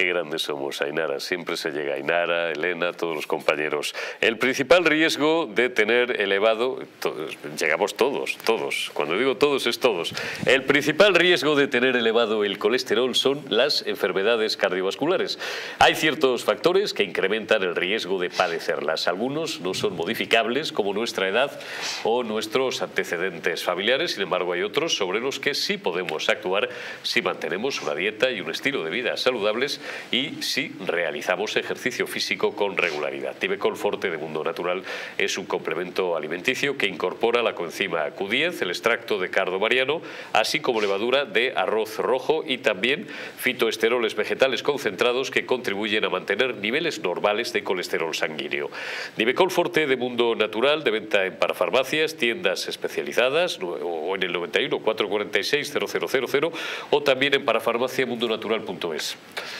Qué grandes somos, Ainara. Siempre se llega. Ainara, Elena, todos los compañeros. El principal riesgo de tener elevado... llegamos todos. Cuando digo todos, es todos. El principal riesgo de tener elevado el colesterol son las enfermedades cardiovasculares. Hay ciertos factores que incrementan el riesgo de padecerlas. Algunos no son modificables, como nuestra edad o nuestros antecedentes familiares. Sin embargo, hay otros sobre los que sí podemos actuar si mantenemos una dieta y un estilo de vida saludables y si realizamos ejercicio físico con regularidad. Nivecol Forte de Mundo Natural es un complemento alimenticio que incorpora la coenzima Q10, el extracto de cardo mariano, así como levadura de arroz rojo y también fitoesteroles vegetales concentrados que contribuyen a mantener niveles normales de colesterol sanguíneo. Nivecol Forte de Mundo Natural, de venta en parafarmacias, tiendas especializadas o en el 91 446 0000 o también en parafarmaciamundonatural.es.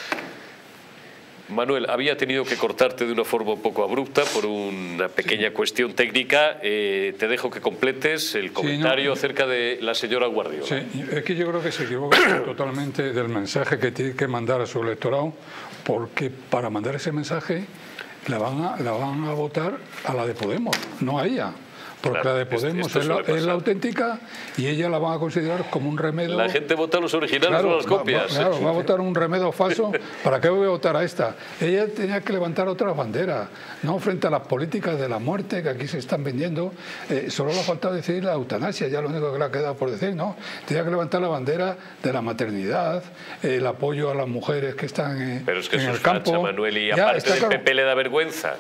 Manuel, había tenido que cortarte de una forma un poco abrupta por una pequeña cuestión técnica. Te dejo que completes el comentario acerca de la señora Guardiola. Sí, es que yo creo que se equivoca totalmente del mensaje que tiene que mandar a su electorado, porque para mandar ese mensaje la van a votar a la de Podemos, no a ella. Porque la de Podemos es la auténtica y ella la van a considerar como un remedio. La gente vota los originales o las copias. Claro, va a votar un remedio falso. ¿Para qué voy a votar a esta? Ella tenía que levantar otra bandera, no frente a las políticas de la muerte que aquí se están vendiendo. Solo le ha faltado decir la eutanasia, ya lo único que le ha quedado por decir, ¿no? Tenía que levantar la bandera de la maternidad, el apoyo a las mujeres que están en el campo. Pero es que eso es facha, Manuel, y aparte del PP le da vergüenza.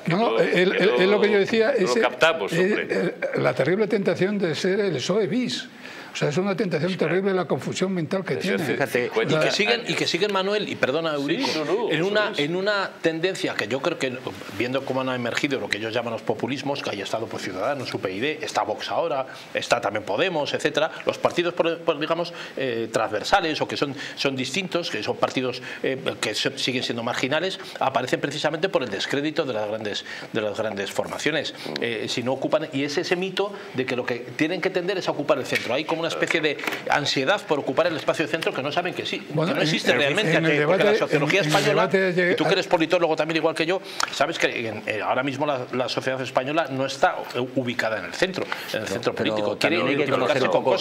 Es lo que yo decía. No lo captamos, hombre. La terrible tentación de ser el PSOE bis. O sea, es una tentación terrible la confusión mental que tiene. Fíjate, y que siguen, Manuel, y perdona, Eurico, en una tendencia que yo creo que, viendo cómo han emergido lo que ellos llaman los populismos, que haya estado pues, Ciudadanos, UPyD, está Vox ahora, está también Podemos, etcétera, los partidos, digamos, transversales o que son distintos, que son partidos que siguen siendo marginales, aparecen precisamente por el descrédito de las grandes formaciones. Si no ocupan, y es ese mito de que lo que tienen que tender es a ocupar el centro. Hay como una especie de ansiedad por ocupar el espacio de centro que no saben que sí, que no existe realmente. Porque la sociología española, y tú que eres politólogo también igual que yo, sabes que ahora mismo la sociedad española no está ubicada en el centro político. También hay que conocer un poco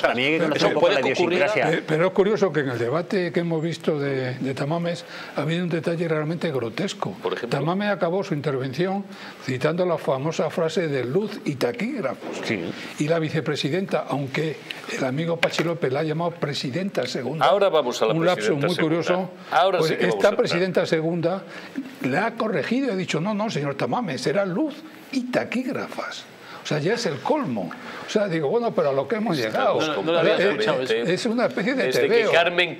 la idiosincrasia. Pero es curioso que en el debate que hemos visto de Tamames ha habido un detalle realmente grotesco. Por ejemplo, Tamames acabó su intervención citando la famosa frase de luz y taquígrafos. Sí. Y la vicepresidenta, aunque el amigo Pachi López la ha llamado presidenta segunda. Ahora vamos a la un lapso muy curioso. Ahora pues sí que esta presidenta segunda le ha corregido y ha dicho no, señor Tamames, era luz y taquígrafas. O sea, ya es el colmo. O sea, digo, bueno, pero a lo que hemos llegado. Es una especie de tebeo.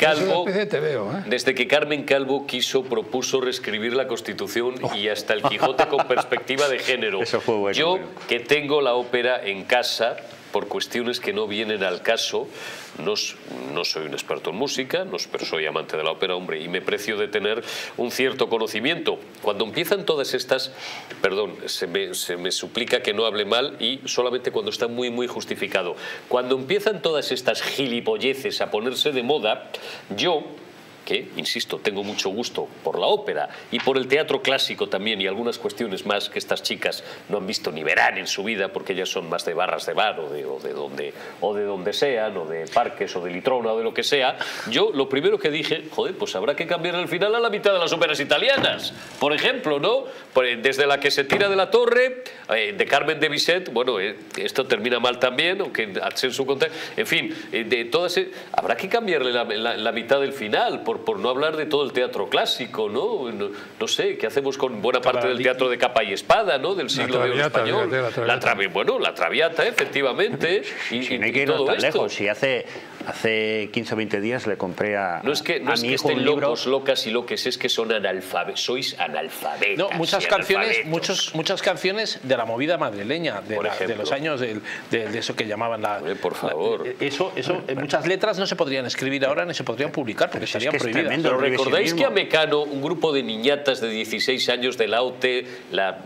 Desde que Carmen Calvo propuso reescribir la Constitución y hasta el Quijote con perspectiva de género. Eso fue bueno. Yo, que tengo la ópera en casa, por cuestiones que no vienen al caso, no soy un experto en música, pero soy amante de la ópera, hombre, y me precio de tener un cierto conocimiento. Cuando empiezan todas estas, perdón, se me suplica que no hable mal y solamente cuando está muy, muy justificado. Cuando empiezan todas estas gilipolleces a ponerse de moda, yo, que, insisto, tengo mucho gusto por la ópera y por el teatro clásico también y algunas cuestiones más que estas chicas no han visto ni verán en su vida porque ellas son más de barras de bar o de donde sean, o de parques o de Litrona o de lo que sea. Yo lo primero que dije, joder, pues habrá que cambiar el final a la mitad de las óperas italianas, por ejemplo, ¿no? Desde La que se tira de la torre, de Carmen de Bizet, bueno, esto termina mal también, aunque en su contexto, en fin, de todas, habrá que cambiarle la mitad del final, por no hablar de todo el teatro clásico, ¿no? No sé, ¿qué hacemos con buena parte del teatro de capa y espada, ¿no? Del siglo de oro español. La Traviata, efectivamente. Y no hay que irnos tan lejos. Si hace 15 o 20 días le compré a no es que estén locos, locas y loques, es que son analfabetos, sois analfabetas. No, muchas canciones de la movida madrileña, de los años de eso que llamaban la... por favor. Eso muchas letras no se podrían escribir ahora ni se podrían publicar porque estarían prohibidas. Pero recordáis que a Mecano, un grupo de niñatas de 16 años de la OTE, la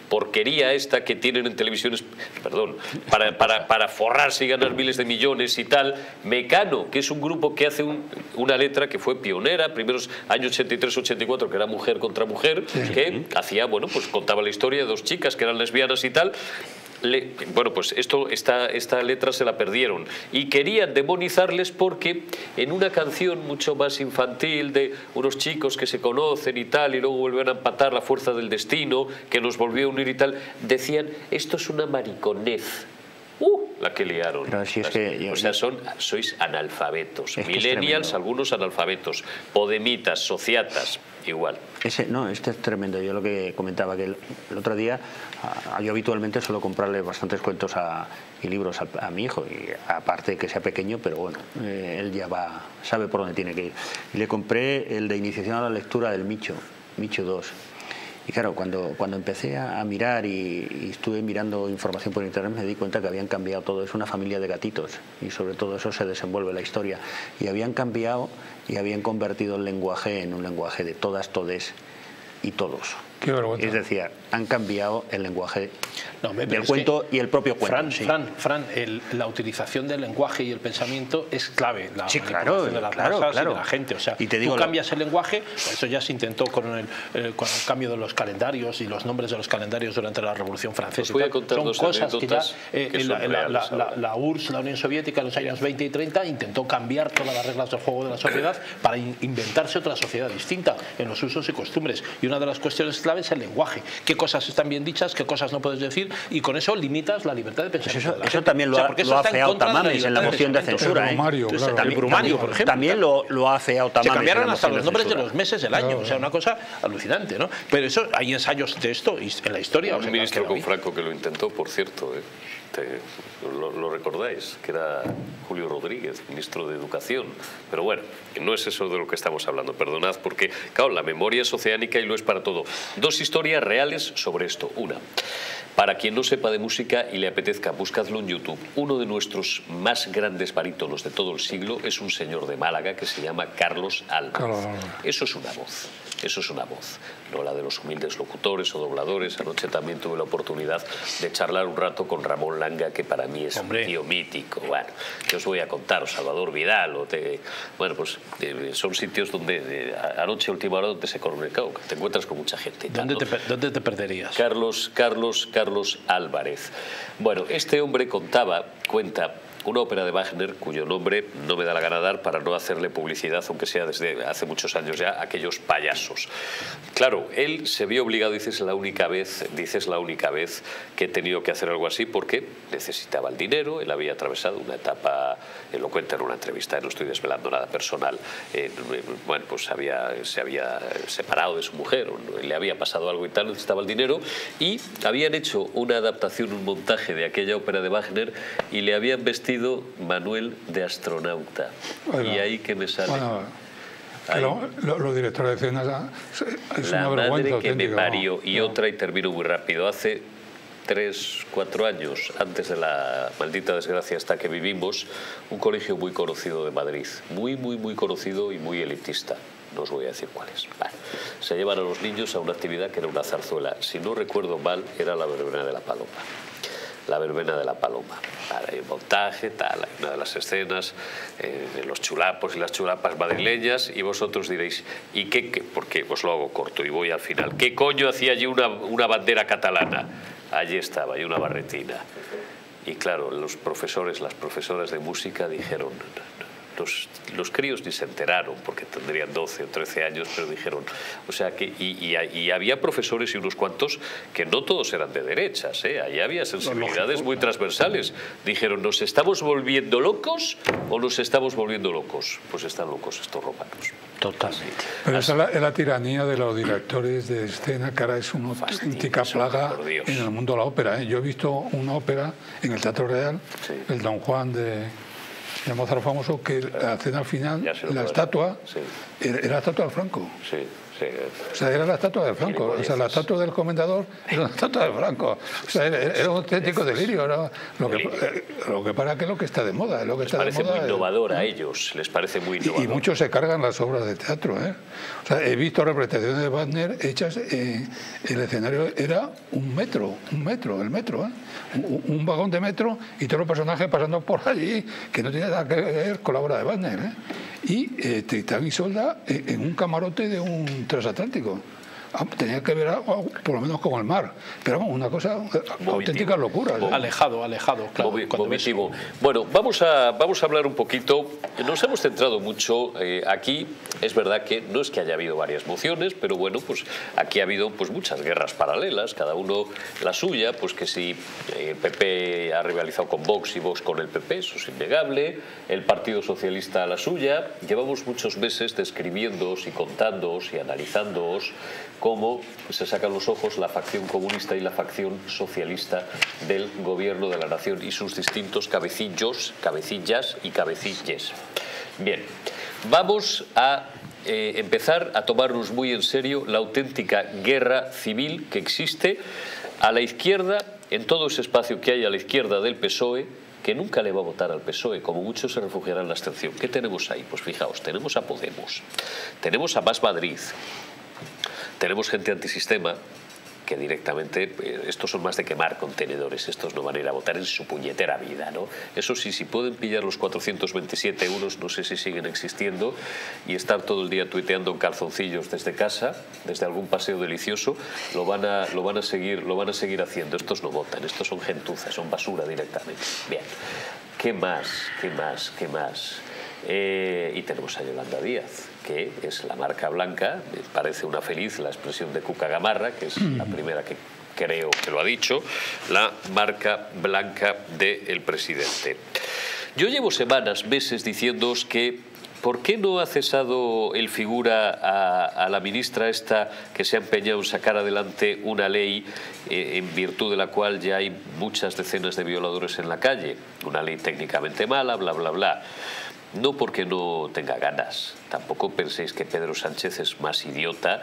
porquería esta que tienen en televisiones, perdón, para forrarse y ganar miles de millones y tal. Mecano, que es un grupo que hace una letra que fue pionera, primeros años 83-84, que era mujer contra mujer, que hacía, bueno, pues contaba la historia de dos chicas que eran lesbianas y tal. Bueno, pues esta letra se la perdieron y querían demonizarles porque en una canción mucho más infantil de unos chicos que se conocen y tal y luego vuelven a empatar, la fuerza del destino que nos volvió a unir y tal, decían esto es una mariconez. La que liaron. Pero si es que o sea, sois analfabetos. Millennials, algunos analfabetos. Podemitas, sociatas, igual. Este es tremendo. Yo lo que comentaba, que el otro día yo habitualmente suelo comprarle bastantes cuentos y libros a mi hijo, y aparte que sea pequeño, pero bueno, él ya sabe por dónde tiene que ir. Y le compré el de iniciación a la lectura del Micho 2. Y claro, cuando empecé a mirar y estuve mirando información por internet, me di cuenta que habían cambiado todo. Es una familia de gatitos y sobre todo eso se desenvuelve la historia. Y habían cambiado y habían convertido el lenguaje en un lenguaje de todas, todes y todos. Qué vergüenza. Es decir, han cambiado el lenguaje del cuento y el propio cuento. Fran, la utilización del lenguaje y el pensamiento es clave. La manipulación de las masas y de la gente. O sea, y te digo, tú cambias el lenguaje, eso ya se intentó con el cambio de los calendarios y los nombres de los calendarios durante la Revolución Francesa. Voy a contar son cosas que ya la URSS, la Unión Soviética, en los años 20 y 30 intentó cambiar todas las reglas del juego de la sociedad para inventarse otra sociedad distinta en los usos y costumbres. Y una de las cuestiones clave es el lenguaje. ¿Qué cosas están bien dichas? ¿Qué cosas no puedes decir? Y con eso limitas la libertad de pensamiento. Eso también lo ha afeado Tamames en la moción de censura. El Brumario, por ejemplo. También lo ha afeado Tamames. Se cambiaron hasta los nombres de los meses del año. O sea, una cosa alucinante, ¿no? Pero eso, hay ensayos de esto en la historia. Un ministro con Franco que lo intentó, por cierto. Lo recordáis, que era Julio Rodríguez, ministro de Educación. Pero bueno, no es eso de lo que estamos hablando, perdonad, porque claro, la memoria es oceánica y lo es para todo. Dos historias reales sobre esto. Una, para quien no sepa de música y le apetezca, buscadlo en YouTube. Uno de nuestros más grandes barítonos de todo el siglo es un señor de Málaga que se llama Carlos Álvarez. Eso es una voz. Eso es una voz, no la de los humildes locutores o dobladores. Anoche también tuve la oportunidad de charlar un rato con Ramón Langa, que para mí es un tío mítico. Bueno, ¿qué os voy a contar? O Salvador Vidal, bueno, pues son sitios donde anoche, última hora, donde se comunicó, te encuentras con mucha gente. ¿Dónde te perderías? Carlos Álvarez. Bueno, este hombre cuenta una ópera de Wagner cuyo nombre no me da la gana dar para no hacerle publicidad, aunque sea desde hace muchos años ya, aquellos payasos. Claro, él se vio obligado, dices la única vez que he tenido que hacer algo así porque necesitaba el dinero. Él había atravesado una etapa, él lo cuenta en una entrevista, no estoy desvelando nada personal, bueno, pues se había separado de su mujer, le había pasado algo y tal, necesitaba el dinero, y habían hecho una adaptación, un montaje de aquella ópera de Wagner y le habían vestido Manuel de astronauta. Oiga, y ahí que me sale. Bueno, los directores de escena es la una vergüenza madre que auténtica. Me parió. Y otra, y termino muy rápido, hace 3-4 años, antes de la maldita desgracia esta que vivimos, un colegio muy conocido de Madrid, muy conocido y muy elitista. No os voy a decir cuál es. Vale. Se llevan a los niños a una actividad que era una zarzuela. Si no recuerdo mal, era la verbena de la Paloma. La verbena de la Paloma. Hay un montaje, tal, hay una de las escenas de los chulapos y las chulapas madrileñas, y vosotros diréis, ¿y qué? Porque os lo hago corto y voy al final. ¿Qué coño hacía allí una bandera catalana? Allí estaba, y una barretina. Y claro, los profesores, las profesoras de música dijeron... Los críos ni se enteraron porque tendrían 12 o 13 años, pero dijeron, o sea que y había profesores y unos cuantos que no todos eran de derechas, ahí había sensibilidades muy transversales. Dijeron, ¿nos estamos volviendo locos o nos estamos volviendo locos? Pues están locos estos romanos. Totalmente. Pero esa es la tiranía de los directores de escena, que ahora es una auténtica plaga en el mundo de la ópera. Yo he visto una ópera en el Teatro Real, el Don Juan de Mozart famoso, que la escena al final, la estatua, era la estatua de Franco. Sí. O sea, era la estatua de Franco. O sea, la estatua del comendador era una estatua de Franco. O sea, era un auténtico delirio. Era lo que para que es lo que está de moda. Lo que Les está parece de moda muy innovador a ellos, les parece muy innovador. Y muchos se cargan las obras de teatro. O sea, he visto representaciones de Wagner hechas, el escenario era un metro, el metro, un vagón de metro y todos los personajes pasando por allí, que no tiene nada que ver con la obra de Wagner. Y Tristán y Isolda en un camarote de un transatlántico. Tenía que ver algo, por lo menos con el mar, pero vamos, una cosa, auténtica locura. Alejado, claro. Vomitivo. Bueno, vamos a hablar un poquito. Nos hemos centrado mucho aquí. Es verdad que no es que haya habido varias mociones, pero bueno, pues aquí ha habido pues muchas guerras paralelas, cada uno la suya, pues que si el PP ha rivalizado con Vox y Vox con el PP, eso es innegable, el Partido Socialista la suya. Llevamos muchos meses describiéndoos y contándoos y analizándoos cómo se sacan los ojos la facción comunista y la facción socialista del gobierno de la nación y sus distintos cabecillos, cabecillas y cabecilles. Bien, vamos a empezar a tomarnos muy en serio la auténtica guerra civil que existe a la izquierda, en todo ese espacio que hay a la izquierda del PSOE, que nunca le va a votar al PSOE, como muchos se refugiarán en la abstención. ¿Qué tenemos ahí? Pues fijaos, tenemos a Podemos, tenemos a Más Madrid, tenemos gente antisistema que directamente, estos son más de quemar contenedores, estos no van a ir a votar en su puñetera vida, ¿no? Eso sí, si pueden pillar los 427 euros, no sé si siguen existiendo, y estar todo el día tuiteando en calzoncillos desde casa, desde algún paseo delicioso, lo van a seguir haciendo. Estos no votan, estos son gentuzas, son basura directamente. Bien, ¿qué más? Y tenemos a Yolanda Díaz, que es la marca blanca. Me parece una feliz la expresión de Cuca Gamarra, que es la primera que creo que lo ha dicho, la marca blanca del presidente. Yo llevo semanas, meses diciéndoos que ¿por qué no ha cesado el figura a la ministra esta que se ha empeñado en sacar adelante una ley en virtud de la cual ya hay muchas decenas de violadores en la calle? Una ley técnicamente mala, bla, bla, bla. No porque no tenga ganas, tampoco penséis que Pedro Sánchez es más idiota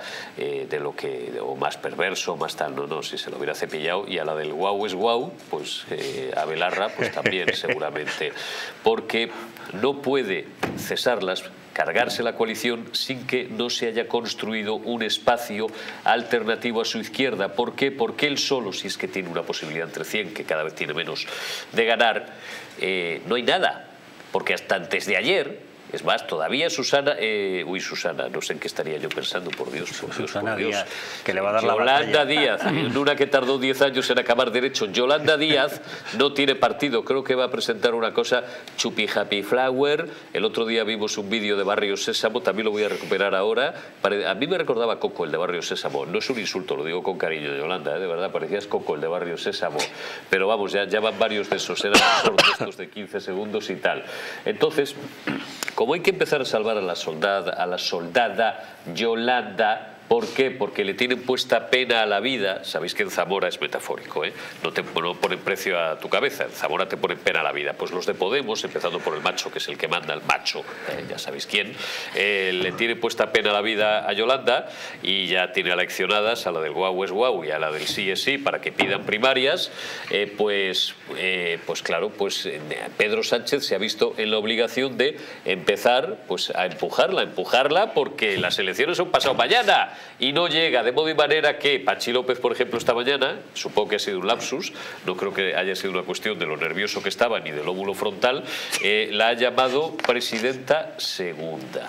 o más perverso, más tal, no, si se lo hubiera cepillado, y a la del guau es guau, pues a Belarra pues también seguramente, porque no puede cesarlas, cargarse la coalición sin que no se haya construido un espacio alternativo a su izquierda. ¿Por qué? Porque él solo, si es que tiene una posibilidad entre 100, que cada vez tiene menos, de ganar, no hay nada. Porque hasta antes de ayer, es más, todavía Susana, Susana, no sé en qué estaría yo pensando, por Dios, Susana por Dios. Díaz, que le va a dar la Yolanda Díaz, en una que tardó 10 años en acabar derecho. Yolanda Díaz no tiene partido, creo que va a presentar una cosa Chupi Happy Flower. El otro día vimos un vídeo de Barrio Sésamo, también lo voy a recuperar ahora. A mí me recordaba Coco, el de Barrio Sésamo. No es un insulto, lo digo con cariño, Yolanda, de verdad, parecías Coco, el de Barrio Sésamo. Pero vamos, ya van varios de esos, eran estos de 15 segundos y tal. Entonces, como hay que empezar a salvar a la soldada Yolanda. ¿Por qué? Porque le tienen puesta pena a la vida. Sabéis que en Zamora es metafórico, ¿eh? No ponen precio a tu cabeza. En Zamora te ponen pena a la vida. Pues los de Podemos, empezando por el macho, que es el que manda, el macho, ya sabéis quién, le tiene puesta pena a la vida a Yolanda y ya tiene aleccionadas a la del guau es guau y a la del sí es sí para que pidan primarias. Pues claro, Pedro Sánchez se ha visto en la obligación de empezar pues a empujarla porque las elecciones son pasado mañana. Y no llega, de modo y manera que Pachi López, por ejemplo, esta mañana, supongo que ha sido un lapsus, no creo que haya sido una cuestión de lo nervioso que estaba ni del lóbulo frontal, la ha llamado presidenta segunda,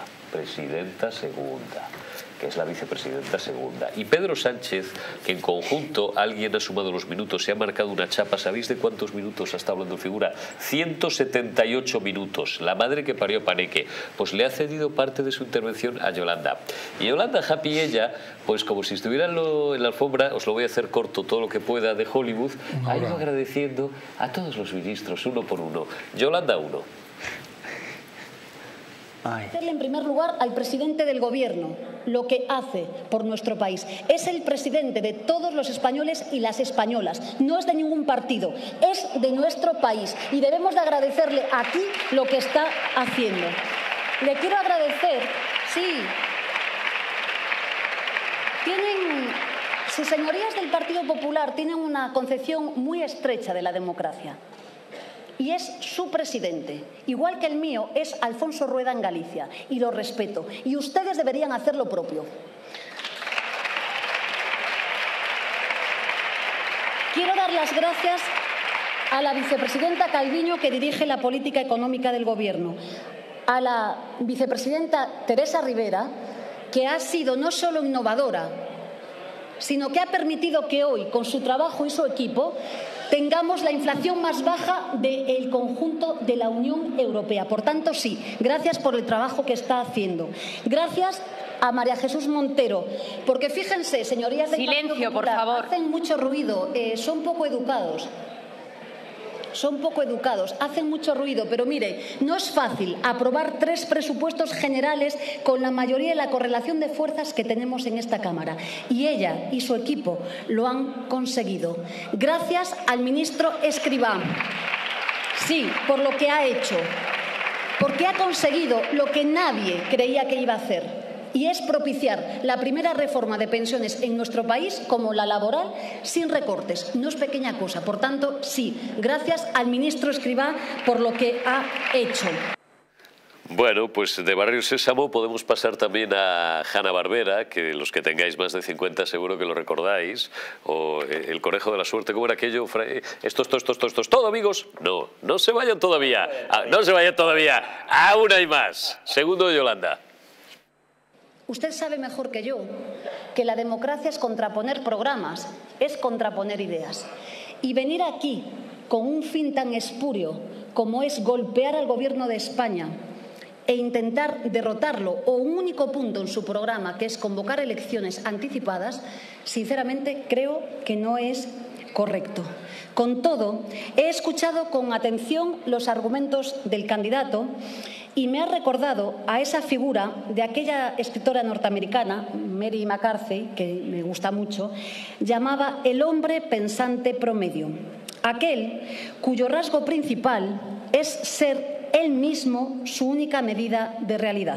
que es la vicepresidenta segunda. Y Pedro Sánchez, que en conjunto alguien ha sumado los minutos, se ha marcado una chapa. ¿Sabéis de cuántos minutos ha estado hablando figura? 178 minutos. La madre que parió a Paneque. Pues le ha cedido parte de su intervención a Yolanda. Y Yolanda Happy, ella, pues como si estuviera en la alfombra, os lo voy a hacer corto todo lo que pueda, de Hollywood, ha ido agradeciendo a todos los ministros, uno por uno. Yolanda 1. Agradecerle en primer lugar al presidente del Gobierno lo que hace por nuestro país. Es el presidente de todos los españoles y las españolas. No es de ningún partido, es de nuestro país. Y debemos de agradecerle aquí lo que está haciendo. Le quiero agradecer, sí. Sus señorías del Partido Popular tienen una concepción muy estrecha de la democracia. Y es su presidente, igual que el mío, es Alfonso Rueda en Galicia. Y lo respeto. Y ustedes deberían hacer lo propio. Quiero dar las gracias a la vicepresidenta Calviño, que dirige la política económica del Gobierno, a la vicepresidenta Teresa Rivera, que ha sido no solo innovadora, sino que ha permitido que hoy, con su trabajo y su equipo, tengamos la inflación más baja del conjunto de la Unión Europea. Por tanto, sí, gracias por el trabajo que está haciendo. Gracias a María Jesús Montero, porque fíjense, señorías del Partido Popular, por favor, hacen mucho ruido, son poco educados. Son poco educados, hacen mucho ruido, pero mire, no es fácil aprobar 3 presupuestos generales con la mayoría de la correlación de fuerzas que tenemos en esta Cámara. Y ella y su equipo lo han conseguido. Gracias al ministro Escrivá. Sí, por lo que ha hecho. Porque ha conseguido lo que nadie creía que iba a hacer. Y es propiciar la primera reforma de pensiones en nuestro país, como la laboral, sin recortes. No es pequeña cosa. Por tanto, sí, gracias al ministro Escrivá por lo que ha hecho. Bueno, pues de Barrio Sésamo podemos pasar también a Hanna-Barbera, que los que tengáis más de 50 seguro que lo recordáis, o El Conejo de la Suerte. ¿Cómo era aquello? Estos, ¿todo, amigos? No, no se vayan todavía. No se vayan todavía. Aún hay más. Segundo, Yolanda. Usted sabe mejor que yo que la democracia es contraponer programas, es contraponer ideas. Y venir aquí con un fin tan espurio como es golpear al Gobierno de España e intentar derrotarlo, o un único punto en su programa, que es convocar elecciones anticipadas, sinceramente creo que no es correcto. Con todo, he escuchado con atención los argumentos del candidato y me ha recordado a esa figura de aquella escritora norteamericana, Mary McCarthy, que me gusta mucho, llamaba el hombre pensante promedio. Aquel cuyo rasgo principal es ser él mismo su única medida de realidad.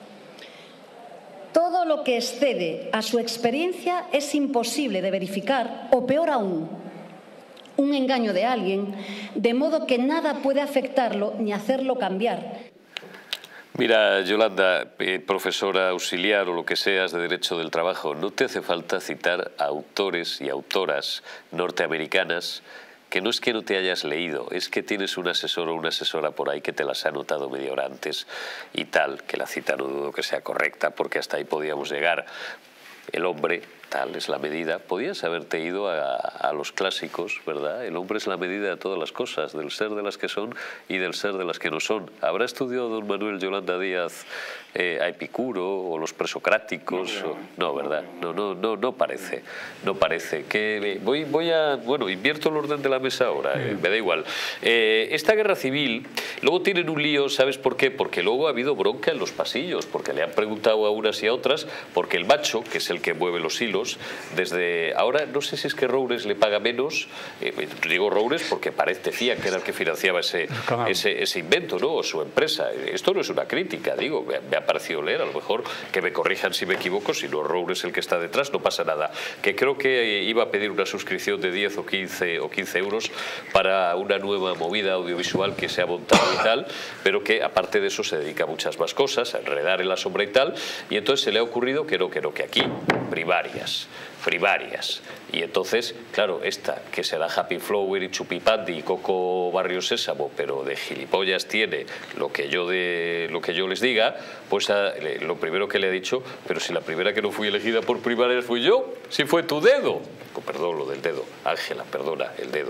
Todo lo que excede a su experiencia es imposible de verificar, o peor aún, un engaño de alguien, de modo que nada puede afectarlo ni hacerlo cambiar. Mira, Yolanda, profesora auxiliar o lo que seas de Derecho del Trabajo, no te hace falta citar a autores y autoras norteamericanas que no es que no te hayas leído, es que tienes un asesor o una asesora por ahí que te las ha anotado media hora antes y tal, que la cita no dudo que sea correcta, porque hasta ahí podíamos llegar. El hombre, tal es la medida. Podías haberte ido a los clásicos, ¿verdad? El hombre es la medida de todas las cosas, del ser de las que son y del ser de las que no son. ¿Habrá estudiado don Manuel Yolanda Díaz a Epicuro o los presocráticos? No, ¿verdad? No parece. No parece. Que bueno, invierto el orden de la mesa ahora, me da igual. Esta guerra civil, luego tienen un lío, ¿sabes por qué? Porque luego ha habido bronca en los pasillos, porque le han preguntado a unas y a otras, porque el macho, que es el que mueve los hilos, desde ahora, no sé si es que Roures le paga menos, digo Roures porque decía que era el que financiaba ese invento, ¿no? O su empresa. Esto no es una crítica, digo, me ha parecido leer, a lo mejor que me corrijan si me equivoco, si no Roures el que está detrás, no pasa nada. Que creo que iba a pedir una suscripción de 10 o 15 euros para una nueva movida audiovisual que se ha montado y tal, pero que aparte de eso se dedica a muchas más cosas, a enredar en la sombra y tal, y entonces se le ha ocurrido que aquí primarias. Y entonces, claro, esta que será Happy Flower y Chupipandi y Coco Barrio Sésamo, pero de gilipollas tiene lo que yo les diga, pues lo primero que le ha dicho, pero si la primera que no fui elegida por primarias fui yo, si fue tu dedo. Perdón, lo del dedo. Ángela, perdona, el dedo.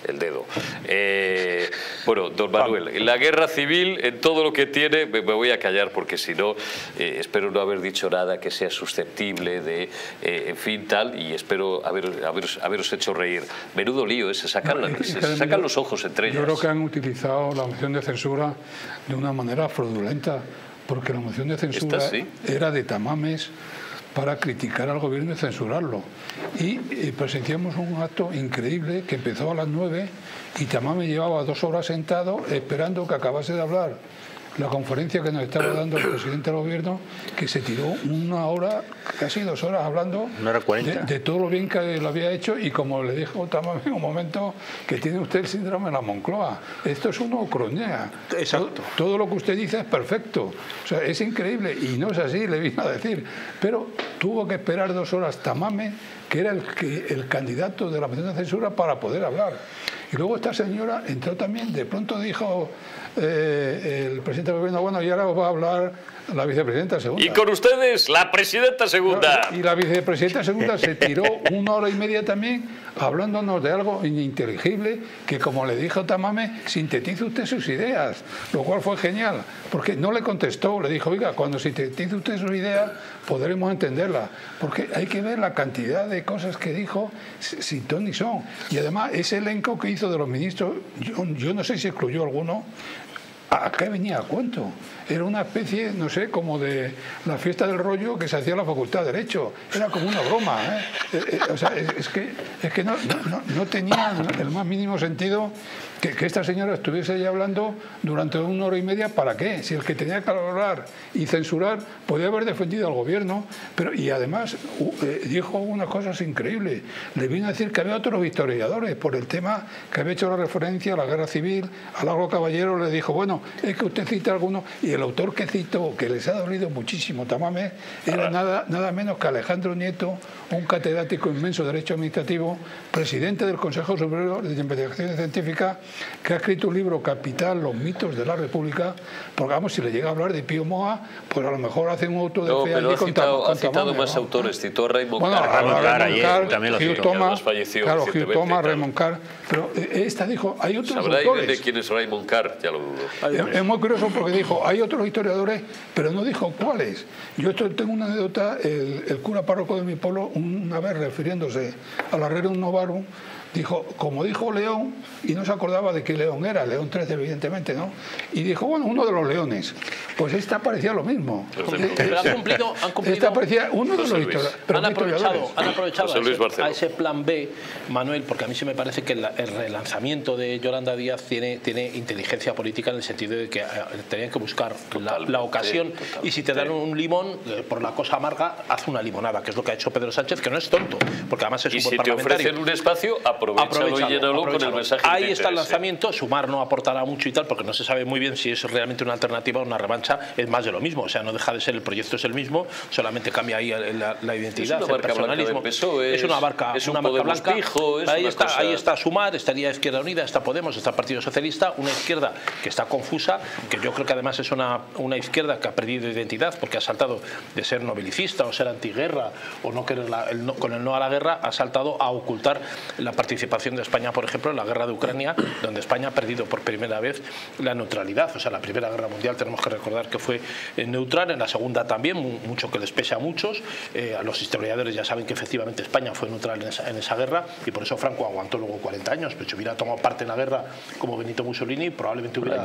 Bueno, don Manuel, la guerra civil en todo lo que tiene, me voy a callar porque si no, espero no haber dicho nada que sea susceptible de, en fin, tal, y espero haberos hecho reír. Menudo lío, se sacan los ojos entre ellas. Yo creo que han utilizado la moción de censura de una manera fraudulenta, porque la moción de censura era de tamames para criticar al gobierno y censurarlo. Y presenciamos un acto increíble que empezó a las 9 y Tamames llevaba 2 horas sentado esperando que acabase de hablar la conferencia que nos estaba dando el presidente del gobierno, que se tiró 1 hora, casi 2 horas hablando de todo lo bien que lo había hecho, y como le dijo Tamames en un momento, que tiene usted el síndrome de la Moncloa. Esto es una ucronea. Exacto. Todo lo que usted dice es perfecto. O sea, es increíble, y no es así, le vino a decir. Pero tuvo que esperar 2 horas Tamames, que era el candidato de la moción de censura, para poder hablar. Y luego esta señora entró también, de pronto dijo el presidente del gobierno, bueno, y ahora os va a hablar la vicepresidenta segunda. Y con ustedes, la presidenta segunda. Y la vicepresidenta segunda se tiró 1 hora y media también hablándonos de algo ininteligible, que, como le dijo Tamames, sintetice usted sus ideas, lo cual fue genial, porque no le contestó, le dijo, oiga, cuando sintetice usted sus ideas podremos entenderla, porque hay que ver la cantidad de cosas que dijo sin ton ni son. Y además ese elenco que hizo de los ministros, yo no sé si excluyó alguno. ¿A qué venía a cuento? Era una especie, no sé, como de la fiesta del rollo que se hacía en la Facultad de Derecho. Era como una broma, ¿eh? O sea, es que no tenía el más mínimo sentido que esta señora estuviese ahí hablando durante 1 hora y media. ¿Para qué? Si el que tenía que hablar y censurar podía haber defendido al gobierno, y además dijo unas cosas increíbles. Le vino a decir que había otros historiadores por el tema, que había hecho la referencia a la guerra civil. A Largo Caballero le dijo, bueno, es que usted cita alguno, y el autor que citó, que les ha dolido muchísimo Tamames, era nada menos que Alejandro Nieto, un catedrático inmenso de Derecho Administrativo, presidente del Consejo Superior de Investigaciones Científicas, que ha escrito un libro capital, Los mitos de la República, porque vamos, si le llega a hablar de Pío Moa, pues a lo mejor hace un auto de fe allí con Tamames. Ha citado más autores, citó a Raymond Carr. Raymond Carr ayer también lo citó. Claro, Hugh Thomas, Raymond Carr. Pero esta dijo, hay otros autores. ¿De quién es Raymond Carr? Ya lo dudo. Es muy curioso porque dijo, hay otros historiadores, pero no dijo cuáles. Yo tengo una anécdota, el cura párroco de mi pueblo, una vez refiriéndose a la Rerum Novarum, dijo, como dijo León, y no se acordaba de qué León era, León XIII evidentemente, ¿no? Y dijo, bueno, uno de los leones. Pues esta parecía lo mismo. Pero han cumplido esta parecía uno de los historiadores. Han aprovechado a ese plan B, Manuel, porque a mí sí me parece que el relanzamiento de Yolanda Díaz tiene inteligencia política, en el sentido de que tenían que buscar la ocasión, y si te dan un limón por la cosa amarga, haz una limonada, que es lo que ha hecho Pedro Sánchez, que no es tonto, porque además es un buen parlamentario. Y si te ofrecen un espacio, aprovechalo y llénalo con el mensaje. Ahí está el lanzamiento. Sumar no aportará mucho y tal, porque no se sabe muy bien si es realmente una alternativa o una revancha. Es más de lo mismo, o sea, no deja de ser, el proyecto es el mismo, solamente cambia ahí la identidad, el personalismo. Es una marca blanca. Ahí está Sumar, estaría Izquierda Unida, está Podemos, está Partido Socialista, una izquierda que está confusa, que yo creo que además es una izquierda que ha perdido identidad, porque ha saltado de ser novelicista o ser antiguerra o no querer con el no a la guerra, ha saltado a ocultar la participación de España, por ejemplo, en la guerra de Ucrania, donde España ha perdido por primera vez la neutralidad. O sea, la Primera Guerra Mundial tenemos que recordar que fue neutral, en la Segunda también, mucho que les pese a muchos. A los historiadores ya saben que efectivamente España fue neutral en esa guerra, y por eso Franco aguantó luego 40 años, pero si hubiera tomado parte en la guerra como Benito Mussolini, probablemente hubiera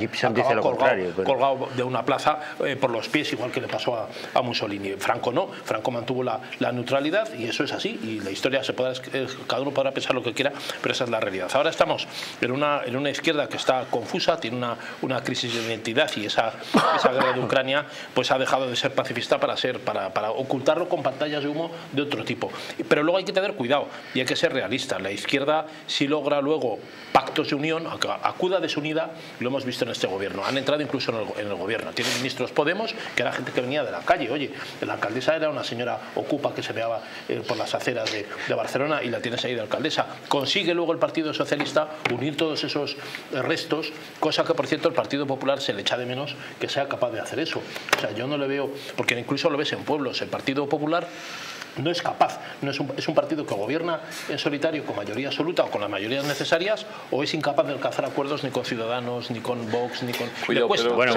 colgado de una plaza por los pies, igual que le pasó a Mussolini. Franco no, Franco mantuvo la neutralidad, y eso es así, y la historia cada uno podrá pensar lo que quiera, pero esa es la realidad. Ahora estamos en una izquierda que está confusa, tiene una crisis de identidad, y esa guerra de Ucrania pues ha dejado de ser pacifista para ocultarlo con pantallas de humo de otro tipo. Pero luego hay que tener cuidado y hay que ser realista. La izquierda, si logra luego pactos de unión, acuda desunida, lo hemos visto en este gobierno. Han entrado incluso en el gobierno. Tiene ministros Podemos, que era gente que venía de la calle. Oye, la alcaldesa era una señora ocupa que se veaba por las aceras de Barcelona, y la tienes ahí de alcaldesa. Consigue luego el Partido Socialista unir todos esos restos, cosa que, por cierto, el Partido Popular se le echa de menos que sea capaz de hacer eso. O sea, yo no le veo, porque incluso lo ves en pueblos, el Partido Popular no es capaz, es un partido que gobierna en solitario con mayoría absoluta o con las mayorías necesarias, o es incapaz de alcanzar acuerdos ni con Ciudadanos, ni con Vox, ni con... Cuidado,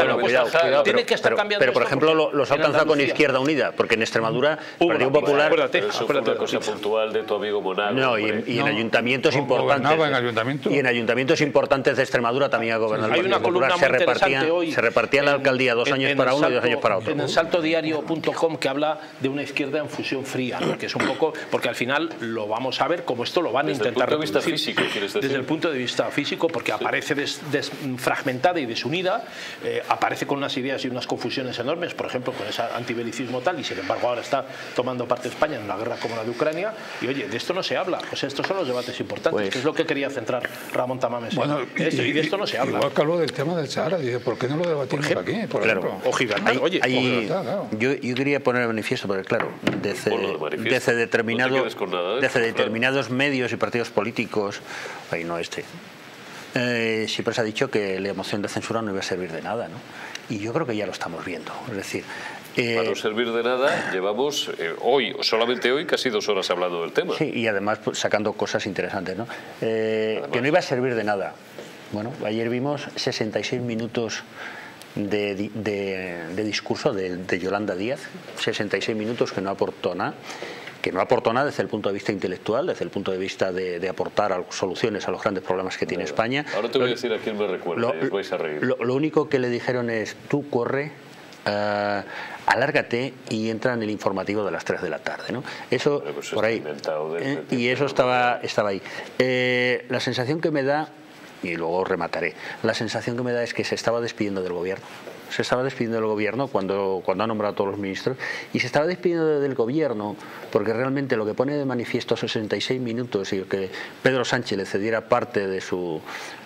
tiene que estar cambiando. Pero por ejemplo, los ha alcanzado con Izquierda Unida, porque en Extremadura el Partido Popular... Acuérdate, una cosa puntual de tu amigo Monago. No, y en ayuntamientos importantes. Y en ayuntamientos importantes de Extremadura también ha gobernado el Partido Popular. Se repartía la alcaldía 2 años para uno y 2 años para otro. En el saltodiario.com, que habla de una izquierda en fusión fría. día, ¿no? Que es un poco, porque al final lo vamos a ver como esto lo van a intentar reproducir. Desde el punto de vista físico, ¿quieres decir? Desde el punto de vista físico, porque aparece fragmentada y desunida, aparece con unas ideas y unas confusiones enormes, por ejemplo, con ese antibelicismo tal, y sin embargo ahora está tomando parte España en una guerra como la de Ucrania, y oye, de esto no se habla. Pues estos son los debates importantes, pues, que es lo que quería centrar Ramón Tamames. Bueno, y de esto no se habla. Igual que habló del tema del Sahara, dije, ¿por qué no lo debatimos aquí? Por ejemplo. O Gibraltar, oye. Claro. Yo quería poner el manifiesto, porque claro, desde determinados medios y partidos políticos, ahí no siempre se ha dicho que la moción de censura no iba a servir de nada, ¿no? Y yo creo que ya lo estamos viendo. Es decir, para no servir de nada, llevamos solamente hoy, casi 2 horas hablando del tema. Sí, y además pues, sacando cosas interesantes, ¿no? Que no iba a servir de nada. Bueno, ayer vimos 66 minutos de discurso de Yolanda Díaz, 66 minutos que no aportó nada. Que no aportó nada desde el punto de vista intelectual, desde el punto de vista de aportar soluciones a los grandes problemas que tiene España. Ahora te voy a decir a quién me recuerda, os vais a reír. Lo único que le dijeron es, tú corre, alárgate y entra en el informativo de las 3 de la tarde, ¿no? Eso, pues por ahí. Y eso estaba ahí. La sensación que me da, y luego remataré, la sensación que me da es que se estaba despidiendo del gobierno. Se estaba despidiendo del gobierno cuando ha nombrado a todos los ministros, y se estaba despidiendo del gobierno porque realmente lo que pone de manifiesto 66 minutos y que Pedro Sánchez le cediera parte de su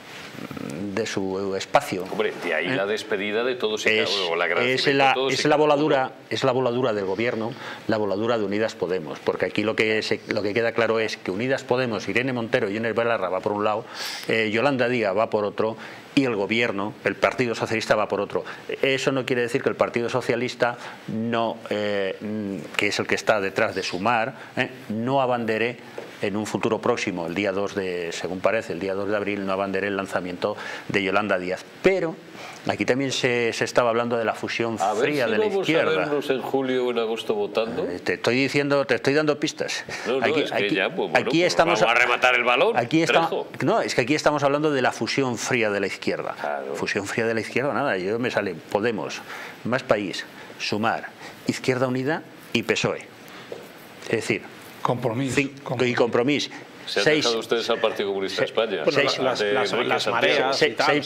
espacio. Hombre, de ahí la despedida de todos es la voladura del gobierno, la voladura de Unidas Podemos, porque aquí lo que queda claro es que Unidas Podemos, Irene Montero y Yones Belarra va por un lado, Yolanda Díaz va por otro, y el gobierno, el Partido Socialista, va por otro. Eso no quiere decir que el Partido Socialista que es el que está detrás de Sumar, no abandere en un futuro próximo, el día 2 según parece, el día 2 de abril, no abandere el lanzamiento de Yolanda Díaz. Pero aquí también se estaba hablando de la fusión fría de la izquierda. ¿Vamos a vernos en julio o en agosto votando? Te estoy dando pistas. Vamos a rematar el balón. Es que aquí estamos hablando de la fusión fría de la izquierda. Claro. Fusión fría de la izquierda, nada. Yo me sale Podemos, Más País, Sumar, Izquierda Unida y PSOE. Es decir, Compromiso. Y Compromís. ¿Se han dejado ustedes al Partido Comunista de España? Las mareas,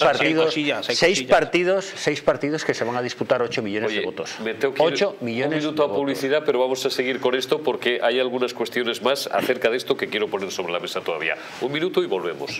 seis partidos que se van a disputar 8 millones de votos. Me tengo que ir un minuto a publicidad, pero vamos a seguir con esto porque hay algunas cuestiones más acerca de esto que quiero poner sobre la mesa todavía. Un minuto y volvemos.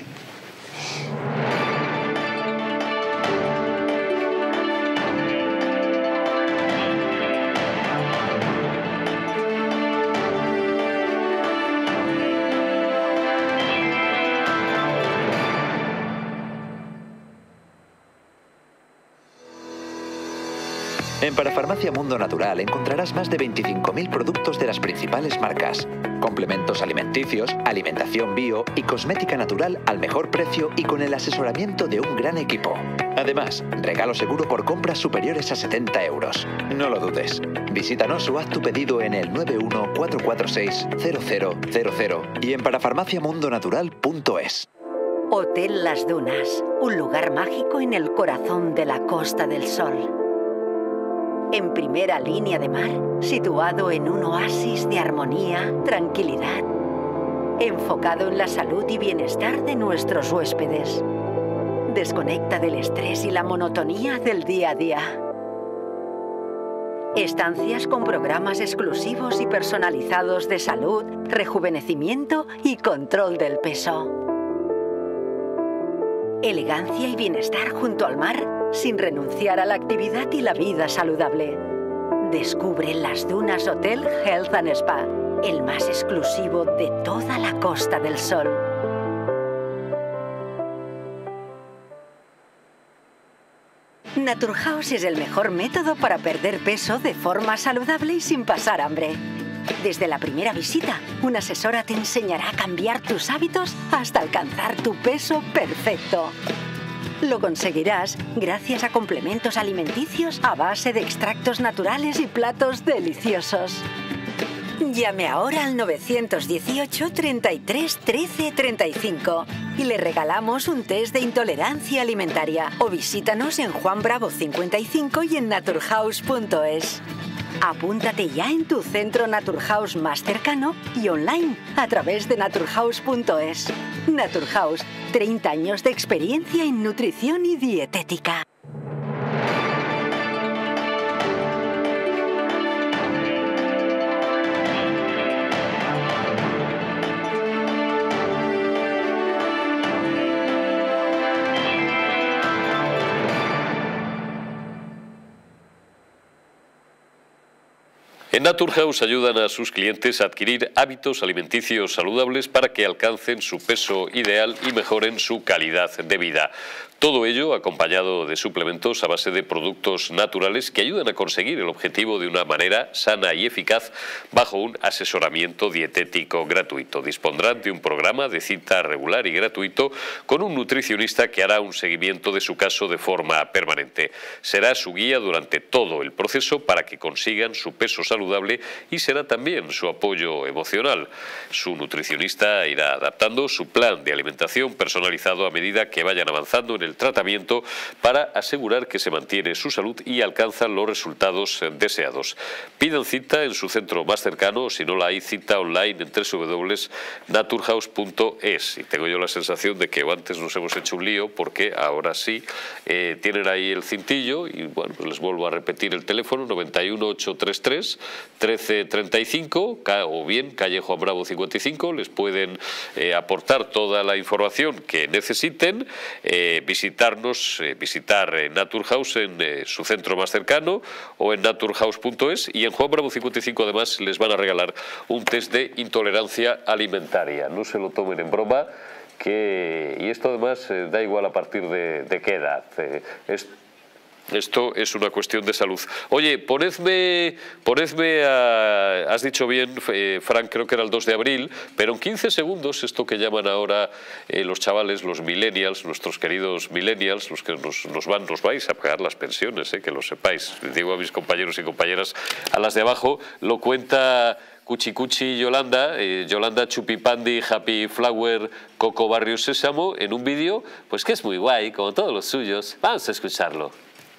En Parafarmacia Mundo Natural encontrarás más de 25.000 productos de las principales marcas, complementos alimenticios, alimentación bio y cosmética natural al mejor precio y con el asesoramiento de un gran equipo. Además, regalo seguro por compras superiores a 70 euros. No lo dudes. Visítanos o haz tu pedido en el 914460000 y en parafarmaciamundonatural.es. Hotel Las Dunas, un lugar mágico en el corazón de la Costa del Sol. En primera línea de mar, situado en un oasis de armonía, tranquilidad, enfocado en la salud y bienestar de nuestros huéspedes. Desconecta del estrés y la monotonía del día a día. Estancias con programas exclusivos y personalizados de salud, rejuvenecimiento y control del peso. Elegancia y bienestar junto al mar, sin renunciar a la actividad y la vida saludable. Descubre Las Dunas Hotel Health and Spa, el más exclusivo de toda la Costa del Sol. Naturhaus es el mejor método para perder peso de forma saludable y sin pasar hambre. Desde la primera visita, una asesora te enseñará a cambiar tus hábitos hasta alcanzar tu peso perfecto. Lo conseguirás gracias a complementos alimenticios a base de extractos naturales y platos deliciosos. Llame ahora al 918 33 13 35 y le regalamos un test de intolerancia alimentaria, o visítanos en Juan Bravo 55 y en naturhaus.es. Apúntate ya en tu centro Naturhaus más cercano y online a través de naturhaus.es. Naturhaus, 30 años de experiencia en nutrición y dietética. En Naturhaus ayudan a sus clientes a adquirir hábitos alimenticios saludables para que alcancen su peso ideal y mejoren su calidad de vida. Todo ello acompañado de suplementos a base de productos naturales que ayudan a conseguir el objetivo de una manera sana y eficaz bajo un asesoramiento dietético gratuito. Dispondrán de un programa de cita regular y gratuito con un nutricionista que hará un seguimiento de su caso de forma permanente. Será su guía durante todo el proceso para que consigan su peso saludable y será también su apoyo emocional. Su nutricionista irá adaptando su plan de alimentación personalizado a medida que vayan avanzando en el tratamiento para asegurar que se mantiene su salud y alcanzan los resultados deseados. Pidan cita en su centro más cercano o si no la hay, cita online en www.naturhaus.es. Y tengo yo la sensación de que antes nos hemos hecho un lío porque ahora sí tienen ahí el cintillo y bueno, pues les vuelvo a repetir el teléfono 91 833 1335 o bien calle Juan Bravo 55. Les pueden aportar toda la información que necesiten, visitar Naturhaus en su centro más cercano o en naturhaus.es, y en Juan Bravo 55 además les van a regalar un test de intolerancia alimentaria. No se lo tomen en broma, y esto además da igual a partir de qué edad. Esto es una cuestión de salud. Oye, ponedme has dicho bien, Frank, creo que era el 2 de abril, pero en 15 segundos, esto que llaman ahora los chavales, los millennials, nuestros queridos millennials, los que nos vais a pagar las pensiones, que lo sepáis. Digo a mis compañeros y compañeras, a las de abajo, lo cuenta Cuchi Cuchi Yolanda, Yolanda Chupipandi, Happy Flower, Coco Barrio Sésamo, en un vídeo, pues que es muy guay, como todos los suyos. Vamos a escucharlo.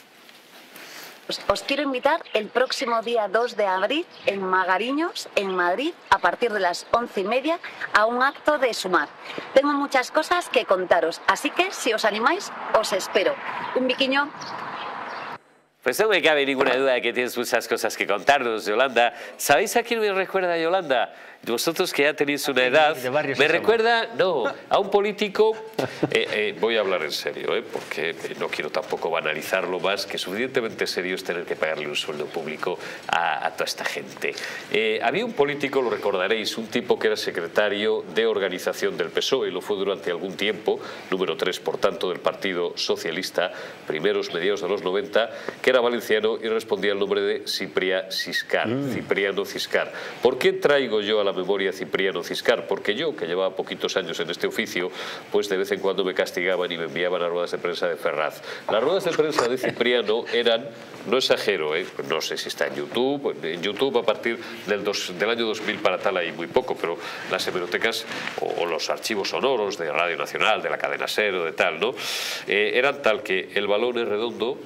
Os quiero invitar el próximo día 2 de abril en Magariños, en Madrid, a partir de las 11:30, a un acto de Sumar. Tengo muchas cosas que contaros, así que si os animáis, os espero. Un biquiño. Pues no me cabe ninguna duda de que tienes muchas cosas que contarnos, Yolanda. ¿Sabéis a quién me recuerda Yolanda? Vosotros que ya tenéis una edad, me recuerda, a un político, voy a hablar en serio, porque no quiero tampoco banalizarlo más, que suficientemente serio es tener que pagarle un sueldo público a toda esta gente. Había un político, lo recordaréis, un tipo que era secretario de organización del PSOE, lo fue durante algún tiempo, número 3, por tanto, del Partido Socialista, mediados de los 90, que era valenciano y respondía al nombre de Cipriano Ciscar. ¿Por qué traigo yo a la memoria Cipriano Ciscar? Porque yo, que llevaba poquitos años en este oficio, pues de vez en cuando me castigaban y me enviaban a ruedas de prensa de Ferraz. Las ruedas de prensa de Cipriano eran, no exagero, no sé si está en YouTube a partir del año 2000 para tal hay muy poco, pero las hemerotecas o los archivos sonoros de Radio Nacional, de la cadena SER o de tal, eran tal que el balón es redondo.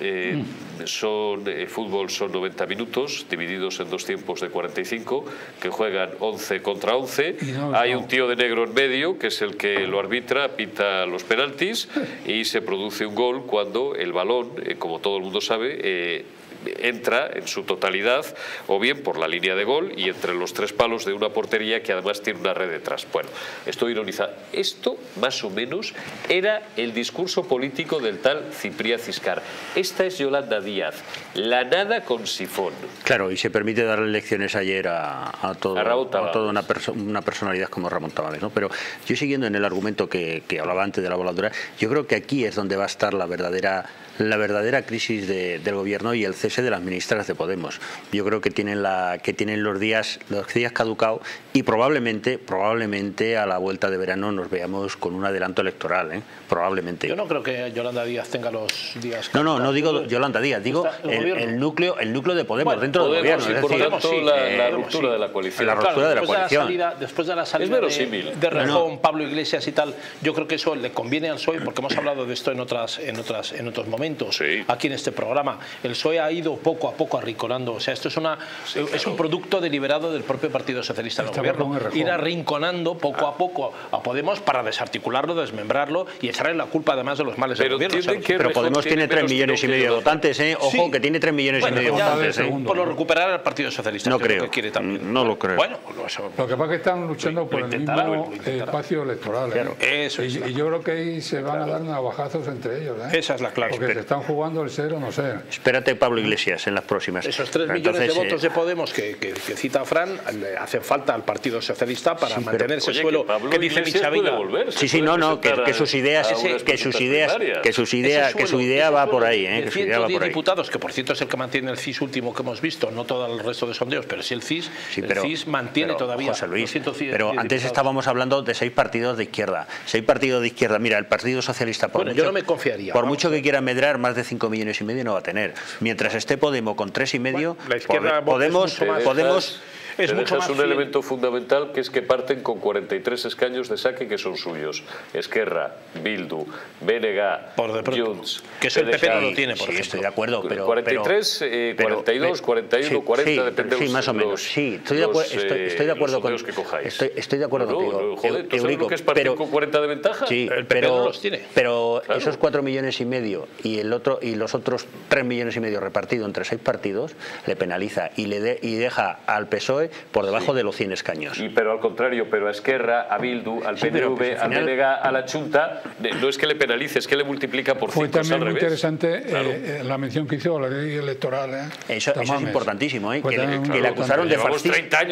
Fútbol son 90 minutos divididos en 2 tiempos de 45 que juegan 11 contra 11. Hay un tío de negro en medio que es el que lo arbitra, pita los penaltis y se produce un gol cuando el balón, como todo el mundo sabe, entra en su totalidad o bien por la línea de gol y entre los 3 palos de una portería que además tiene una red detrás. Bueno, estoy ironizando. Esto más o menos era el discurso político del tal Cipriano Ciscar. Esta es Yolanda Díaz, la nada con sifón. Claro, y se permite darle lecciones ayer a toda una personalidad como Ramón Tavares, ¿no? Pero yo siguiendo en el argumento que hablaba antes de la voladura, yo creo que aquí es donde va a estar la verdadera crisis del gobierno y el cese de las ministras de Podemos. Yo creo que tienen los días caducados y probablemente a la vuelta de verano nos veamos con un adelanto electoral, probablemente. Yo no creo que Yolanda Díaz tenga los días caducados. No digo Yolanda Díaz, digo el núcleo de Podemos dentro del gobierno. Y por tanto la ruptura de la coalición. La ruptura de la coalición. Después de la salida de Rejón, Pablo Iglesias y tal, yo creo que eso le conviene al PSOE, porque hemos hablado de esto en otros momentos aquí en este programa. El PSOE ha ido ido poco a poco arrinconando. O sea, esto es un producto deliberado del propio Partido Socialista del Gobierno. Ir arrinconando poco a poco a Podemos para desarticularlo, desmembrarlo y echarle la culpa además de los males del Gobierno. Pero Podemos tiene 3 millones y medio de votantes, ¿eh? Ojo, sí, que tiene 3 millones y medio de votantes. Por lo recuperar al Partido Socialista. No creo. Que quiere también. No lo creo. Bueno, lo que pasa es que están luchando por el mismo espacio electoral. Claro, eso es. Y yo creo que ahí se van a dar navajazos entre ellos. Esa es la clave. Porque se están jugando el ser o no ser. Espérate, Pablo Iglesias, en las próximas. Esos 3 millones de votos de Podemos que cita Fran le hacen falta al Partido Socialista para mantener ese suelo que dice Michavila. Sí, no, que sus ideas va por ahí. De 110 diputados, que por cierto es el que mantiene el CIS último que hemos visto, no todo el resto de sondeos, pero sí el CIS. El CIS mantiene todavía. José Luis, pero antes estábamos hablando de 6 partidos de izquierda. 6 partidos de izquierda. Mira, el Partido Socialista, yo no me confiaría. Por mucho que quiera medrar, más de 5 millones y medio no va a tener. Mientras esté Podemos con 3,5, la izquierda Podemos es mucho más un elemento fundamental, que es que parten con 43 escaños de saque que son suyos. Esquerra, Bildu, BNG, Junts, que eso el PP no lo tiene, por ejemplo. Estoy de acuerdo, pero 43, 42, 41, 40, depende de los... Sí, más o menos. Sí, estoy de acuerdo con que cojáis. Estoy de acuerdo contigo. Joder, ¿tú sabes lo que es partir con 40 de ventaja? Sí, el PP no los tiene. Pero esos 4 millones y medio y los otros 3 millones y medio repartidos entre 6 partidos le penaliza y deja al PSOE por debajo de los 100 escaños. Pero al contrario, pero a Esquerra, a Bildu, al PNV, al BNG, a la Junta, no es que le penalice, es que le multiplica por 5. Fue también muy interesante la mención que hizo a la ley electoral. Eso es importantísimo, que le acusaron de fascista.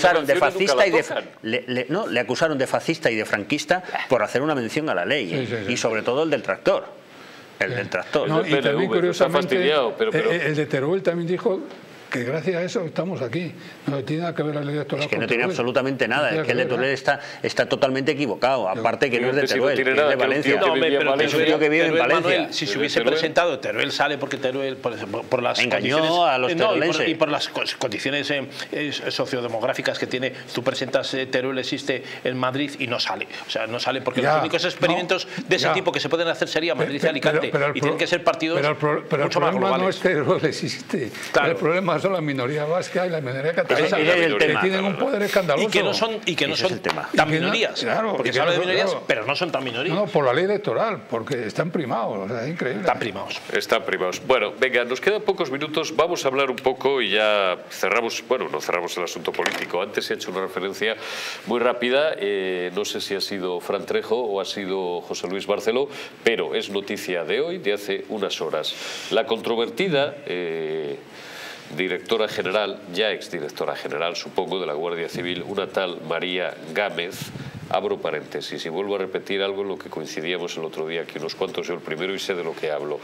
Le acusaron de fascista y de franquista por hacer una mención a la ley, y sobre todo el del tractor. El tractor. No, y también, curiosamente, el de Teruel también dijo que gracias a eso estamos aquí. No tiene nada que ver la ley electoral. Es que no tiene absolutamente nada. Es que el de Teruel está totalmente equivocado. Aparte que no es de Teruel, es de Valencia. Es un tío que vive en Valencia. Si se hubiese presentado, Teruel sale porque Teruel, por las engañó a los teruelenses. Y por las condiciones sociodemográficas que tiene. Tú presentas Teruel existe en Madrid y no sale. O sea, no sale porque los únicos experimentos de ese tipo que se pueden hacer sería Madrid y Alicante. Y tienen que ser partidos mucho más globales. Pero el problema no es Teruel existe. El problema son la minoría vasca y la minoría catalana, que tienen un poder escandaloso. Y que no son tan minorías. Claro, porque se habla de minorías, pero no son tan minorías. No, por la ley electoral, porque están primados. O sea, es increíble. Están primados. Bueno, venga, nos quedan pocos minutos. Vamos a hablar un poco y ya cerramos. Bueno, no cerramos el asunto político. Antes he hecho una referencia muy rápida. No sé si ha sido Fran Trejo o ha sido José Luis Barceló, pero es noticia de hoy, de hace unas horas. La controvertida directora general, ya exdirectora general, supongo, de la Guardia Civil, una tal María Gámez, abro paréntesis y vuelvo a repetir algo en lo que coincidíamos el otro día, aquí unos cuantos, yo el primero, y sé de lo que hablo.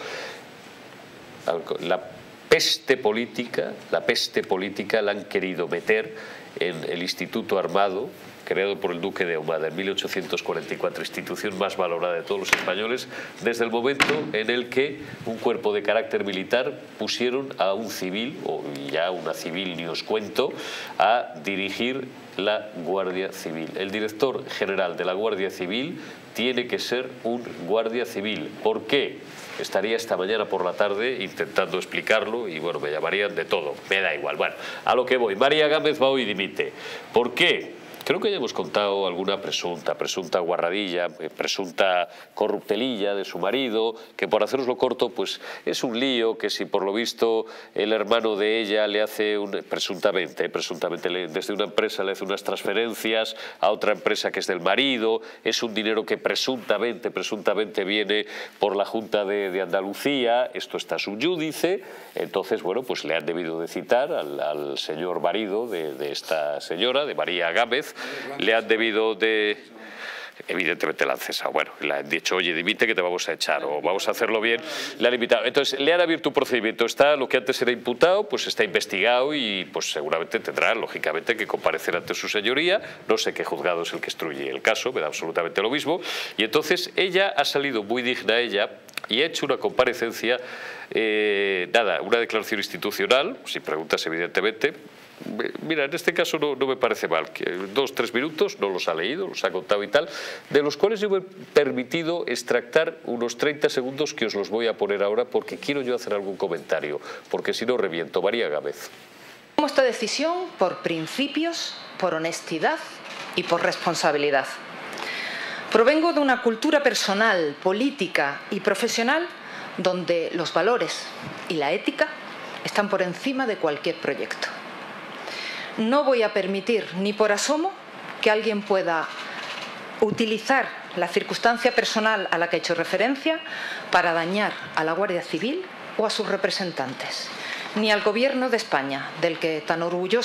La peste política la han querido meter en el Instituto Armado, creado por el Duque de Ahumada en 1844, institución más valorada de todos los españoles, desde el momento en el que un cuerpo de carácter militar pusieron a un civil, o ya una civil ni os cuento, a dirigir la Guardia Civil. El director general de la Guardia Civil tiene que ser un guardia civil. ¿Por qué? Estaría esta mañana por la tarde intentando explicarlo y bueno, me llamarían de todo, me da igual. Bueno, a lo que voy, María Gámez va hoy y dimite. ¿Por qué? Creo que ya hemos contado alguna presunta guarradilla, presunta corruptelilla de su marido, que por haceroslo corto, pues es un lío que si por lo visto el hermano de ella le hace, presuntamente desde una empresa le hace unas transferencias a otra empresa que es del marido, es un dinero que presuntamente viene por la Junta de Andalucía, esto está sub judice, entonces bueno, pues le han debido de citar al señor marido de esta señora, de María Gámez, le han debido de... Evidentemente la han cesado. Bueno, le han dicho, oye, dimite que te vamos a echar o vamos a hacerlo bien. Le han invitado. Entonces, le han abierto un procedimiento. Está lo que antes era imputado, pues está investigado y pues seguramente tendrá, lógicamente, que comparecer ante su señoría. No sé qué juzgado es el que instruye el caso, me da absolutamente lo mismo. Y entonces ella ha salido muy digna, y ha hecho una comparecencia, una declaración institucional, sin preguntas evidentemente, Mira, en este caso no me parece mal, que 2 o 3 minutos, no los ha leído, los ha contado y tal, de los cuales yo me he permitido extractar unos 30 segundos que os los voy a poner ahora porque quiero yo hacer algún comentario, porque si no reviento. María Gámez. Tomo esta decisión por principios, por honestidad y por responsabilidad. Provengo de una cultura personal, política y profesional donde los valores y la ética están por encima de cualquier proyecto. No voy a permitir ni por asomo que alguien pueda utilizar la circunstancia personal a la que he hecho referencia para dañar a la Guardia Civil o a sus representantes, ni al Gobierno de España, del que tan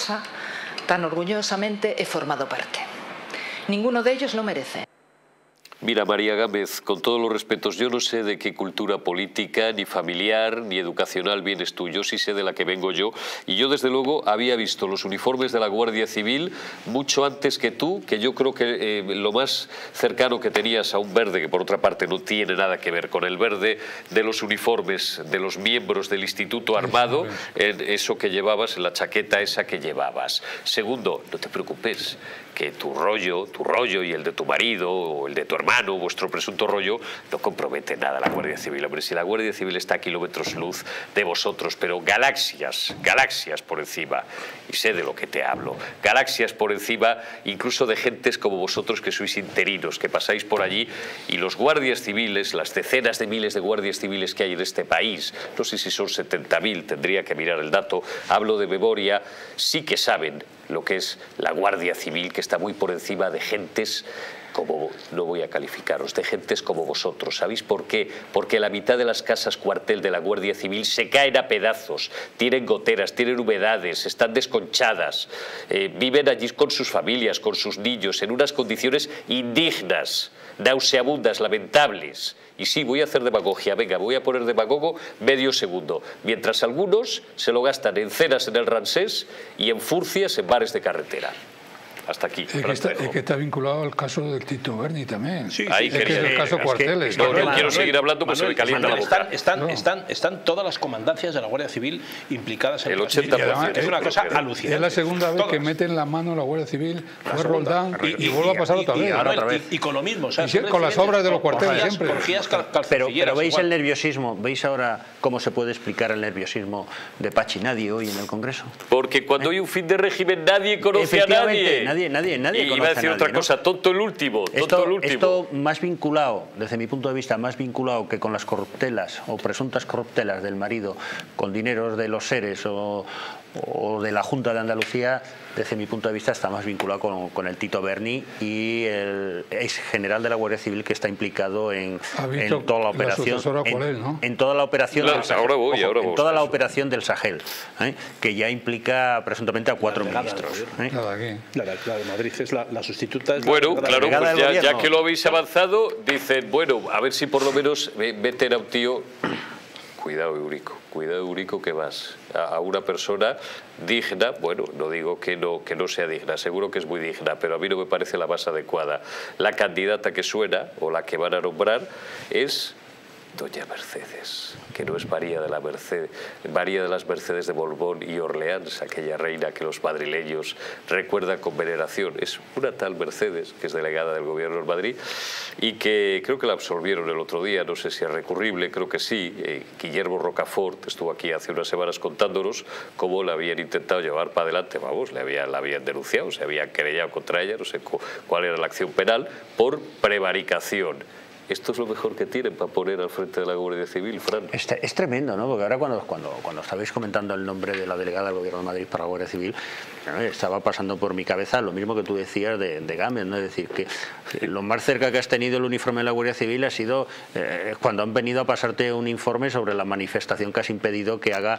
orgullosamente he formado parte. Ninguno de ellos lo merece. Mira, María Gámez, con todos los respetos, yo no sé de qué cultura política, ni familiar, ni educacional vienes tú. Yo sí sé de la que vengo yo. Y yo, desde luego, había visto los uniformes de la Guardia Civil mucho antes que tú, que yo creo que lo más cercano que tenías a un verde, que por otra parte no tiene nada que ver con el verde, de los uniformes de los miembros del Instituto Armado, en eso que llevabas, en la chaqueta esa que llevabas. Segundo, no te preocupes, que tu rollo y el de tu marido o el de tu hermano, vuestro presunto rollo, no compromete nada a la Guardia Civil. Hombre, si la Guardia Civil está a kilómetros luz de vosotros, pero galaxias por encima, y sé de lo que te hablo, galaxias por encima incluso de gentes como vosotros que sois interinos, que pasáis por allí, y los guardias civiles, las decenas de miles de guardias civiles que hay en este país, no sé si son 70.000, tendría que mirar el dato, hablo de memoria, sí que saben lo que es la Guardia Civil, que está muy por encima de gentes como, no voy a calificaros, de gentes como vosotros. ¿Sabéis por qué? Porque la mitad de las casas cuartel de la Guardia Civil se caen a pedazos, tienen goteras, tienen humedades, están desconchadas, viven allí con sus familias, con sus niños, en unas condiciones indignas, nauseabundas, lamentables. Y sí, voy a hacer demagogia, venga, voy a poner demagogo medio segundo, mientras algunos se lo gastan en cenas en el Ramsés y en furcias en bares de carretera. Hasta aquí. Es que está vinculado al caso del Tito Berni también. Sí, ahí es que es el caso Cuarteles. No quiero seguir hablando porque se me calienta la boca. Están todas las comandancias de la Guardia Civil implicadas en el 80%. Es una cosa alucinante. Es la segunda vez que meten la mano a la Guardia Civil, fue Roldán, y vuelve a pasar otra vez. Y con lo mismo. Con las obras de los cuarteles siempre. Pero veis el nerviosismo, ¿veis ahora cómo se puede explicar el nerviosismo de Pachi Nadie hoy en el Congreso? Porque cuando hay un fin de régimen nadie conoce a nadie. Nadie y iba a decir otra cosa, tonto el último. Esto más vinculado, desde mi punto de vista, más vinculado que con las corruptelas o presuntas corruptelas del marido con dineros de los seres o de la Junta de Andalucía, desde mi punto de vista está más vinculado con el Tito Berni y el ex general de la Guardia Civil que está implicado en toda la operación, en toda la operación del Sahel, en toda la operación del Sahel, que ya implica presuntamente a 4 ministros. La de Madrid es la sustituta. Bueno, claro, pues ya que lo habéis avanzado, dicen, bueno, a ver si por lo menos meten a un tío. Cuidado, Eurico, que vas a una persona digna. Bueno, no digo que no sea digna, seguro que es muy digna, pero a mí no me parece la más adecuada. La candidata que suena, o la que van a nombrar, es Doña Mercedes, que no es María de las Mercedes de Borbón y Orleans, aquella reina que los madrileños recuerdan con veneración. Es una tal Mercedes, que es delegada del gobierno en Madrid, y que creo que la absolvieron el otro día, no sé si es recurrible, creo que sí. Guillermo Rocafort estuvo aquí hace unas semanas contándonos cómo la habían intentado llevar para adelante, vamos, la habían denunciado, se habían querellado contra ella, no sé cuál era la acción penal, por prevaricación. ¿Esto es lo mejor que tienen para poner al frente de la Guardia Civil, Fran? Es tremendo, ¿no? Porque ahora cuando estabais comentando el nombre de la delegada del Gobierno de Madrid para la Guardia Civil, estaba pasando por mi cabeza lo mismo que tú decías de Gámez, ¿no? Es decir, que lo más cerca que has tenido el uniforme de la Guardia Civil ha sido cuando han venido a pasarte un informe sobre la manifestación que has impedido que hagan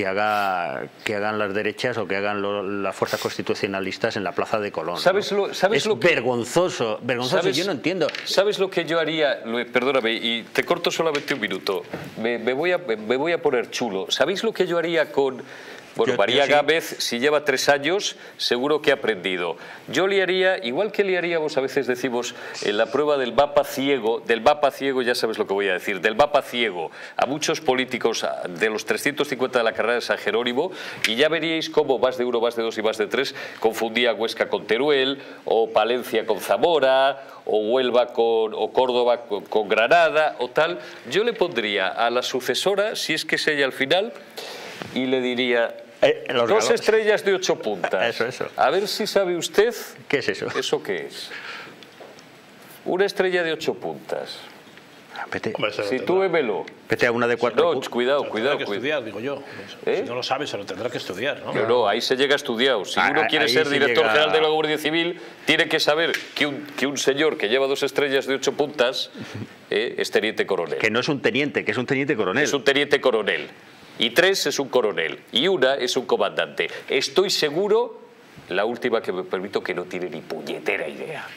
las derechas o que hagan las fuerzas constitucionalistas en la Plaza de Colón. Vergonzoso, yo no entiendo. ¿Sabes lo que yo haría? Perdóname, y te corto solamente un minuto. Me voy a poner chulo. ¿Sabéis lo que yo haría con Bueno, María Gámez, si lleva 3 años, seguro que ha aprendido. Yo le haría, igual que le haríamos, a veces decimos, en la prueba del mapa ciego, ya sabes lo que voy a decir, del mapa ciego, a muchos políticos de los 350 de la carrera de San Jerónimo, y ya veríais cómo más de 1, más de 2 y más de 3 confundía Huesca con Teruel, o Palencia con Zamora, o Huelva o Córdoba con Granada, o tal. Yo le pondría a la sucesora, si es que es ella al final, y le diría... 2 estrellas de 8 puntas. Eso. A ver si sabe usted... ¿Qué es eso? ¿Eso qué es? Una estrella de 8 puntas. Sitúemelo. Vete a una de 4 puntas. No, cuidado. Tendrá que estudiar, digo yo. Si no lo sabe, se lo tendrá que estudiar, ¿no? No, ahí se llega estudiado. Si uno quiere ser director general de la Guardia Civil, tiene que saber que un señor que lleva 2 estrellas de 8 puntas es teniente coronel. Que no es un teniente, que es un teniente coronel. Es un teniente coronel. Y 3 es un coronel. Y 1 es un comandante. Estoy seguro, la última que me permito, que no tiene ni puñetera idea.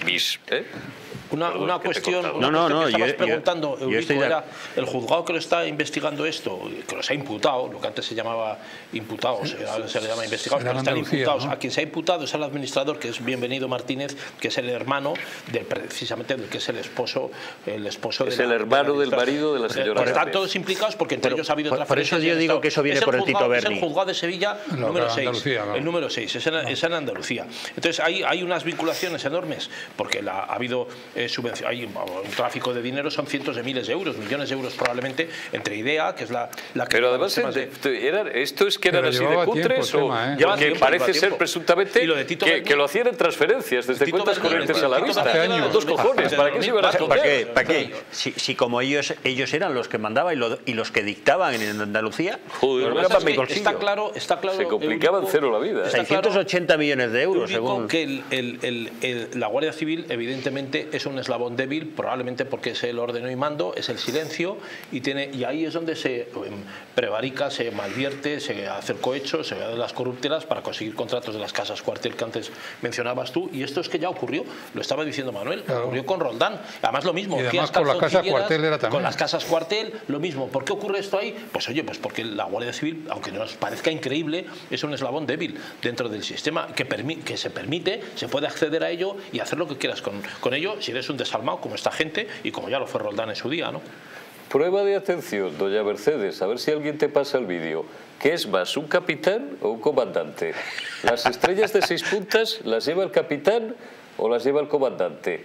Una cuestión que estabas preguntando, Eurico, era el juzgado que lo está investigando esto, que los ha imputado, lo que antes se llamaba imputados, ahora se le llama investigados, pero están imputados. ¿No? A quien se ha imputado es al administrador, que es Bienvenido Martínez, que es el hermano precisamente del que es el esposo es el hermano del marido de la señora. Están todos implicados porque entre ellos ha habido transferencias. Por eso yo digo que eso viene por el Tito Berni. Es el juzgado de Sevilla número 6. El número 6, es en Andalucía. Entonces hay unas vinculaciones enormes, porque ha habido hay un tráfico de dinero, son cientos de miles de euros, millones de euros probablemente, entre IDEA, que es la que... Pero además, ¿esto es que eran así de cutres o que parece ser presuntamente que lo hacían en transferencias desde cuentas corrientes a la vista? Dos cojones, ¿para qué se iban a esconder? ¿Para qué? Si como ellos eran los que mandaban y los que dictaban en Andalucía, está claro, se complicaban cero la vida. 680 millones de euros, según... que la Guardia Civil evidentemente es un eslabón débil, probablemente porque es el ordeno y mando, es el silencio, y ahí es donde se prevarica, se malvierte, se hace el cohecho, se da de las corruptelas para conseguir contratos de las casas cuartel que antes mencionabas tú, y esto es que ya ocurrió, lo estaba diciendo Manuel, ocurrió con Roldán, además lo mismo, y además con las casas cuartel era también. Con las casas cuartel, lo mismo. ¿Por qué ocurre esto ahí? Pues oye, pues porque la Guardia Civil, aunque nos parezca increíble, es un eslabón débil dentro del sistema que se puede acceder a ello y hacer lo que quieras con ello, si eres un desalmado como esta gente y como ya lo fue Roldán en su día, ¿no? Prueba de atención, doña Mercedes, a ver si alguien te pasa el vídeo. ¿Qué es más, un capitán o un comandante? ¿Las estrellas de 6 puntas las lleva el capitán o las lleva el comandante?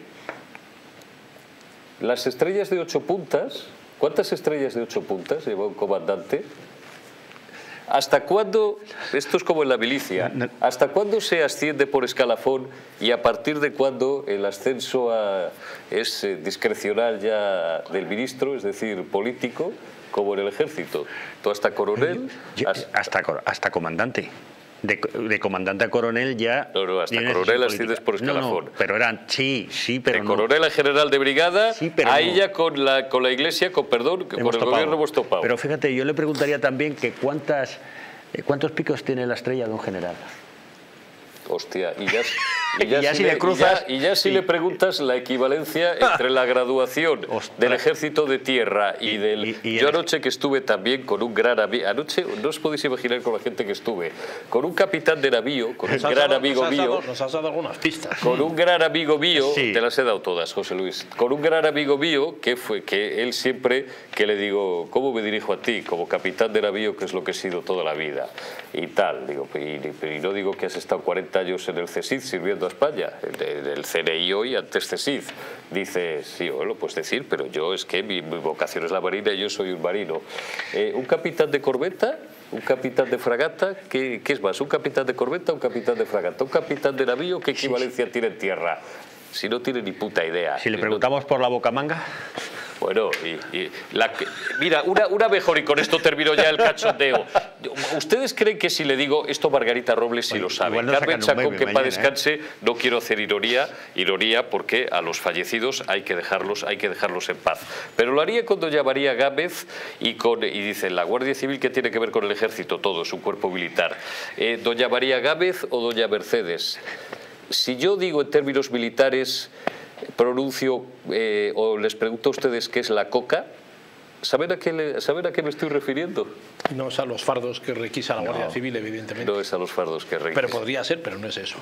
Las estrellas de 8 puntas, ¿cuántas estrellas de 8 puntas lleva un comandante? ¿Hasta cuándo, esto es como en la milicia, hasta cuándo se asciende por escalafón y a partir de cuándo el ascenso es discrecional ya del ministro, es decir, político, como en el ejército? ¿Tú hasta coronel? Hasta comandante. De comandante a coronel ya... No, hasta coronel asciendes por escalafón. No, pero sí, pero de coronel a general de brigada, sí, ahí ya con la iglesia, con el gobierno hemos topado. Pero fíjate, yo le preguntaría también que ¿cuántos picos tiene la estrella de un general? Hostia, y ya si le preguntas la equivalencia entre la graduación del ejército de tierra y del... Yo anoche que estuve también con un gran amigo, anoche no os podéis imaginar con la gente que estuve, con un capitán de navío, con un gran amigo mío... Nos has dado algunas pistas. Con un gran amigo mío, te las he dado todas, José Luis, con un gran amigo mío que él siempre, que le digo, ¿cómo me dirijo a ti? Como capitán de navío, que es lo que he sido toda la vida, y tal, digo, y no digo que has estado 40 años en el CSIC sirviendo a España, en el CNI hoy, antes CSIC. Dice, sí, bueno, pues decir, pero yo es que mi vocación es la marina y yo soy un marino. ¿Un capitán de corbeta? ¿Un capitán de fragata? ¿Qué es más? ¿Un capitán de corbeta o un capitán de fragata? ¿Un capitán de navío? ¿Qué equivalencia tiene en tierra? Si no tiene ni puta idea. Si le preguntamos por la bocamanga... Bueno, mira, una mejor, y con esto termino ya el cachondeo. ¿Ustedes creen que si le digo esto Margarita Robles sí lo sabe? Carmen Chacón, que para descanse, no quiero hacer ironía porque a los fallecidos hay que dejarlos en paz. Pero lo haría con doña María Gámez y dicen, la Guardia Civil, ¿qué tiene que ver con el ejército? Todo, es un cuerpo militar. ¿Doña María Gámez o doña Mercedes? Si yo digo en términos militares, pronuncio o les pregunto a ustedes qué es la coca, ¿saben a qué me estoy refiriendo? No es a los fardos que requisa la Guardia Civil, evidentemente. No es a los fardos que requisa. Pero podría ser, pero no es eso.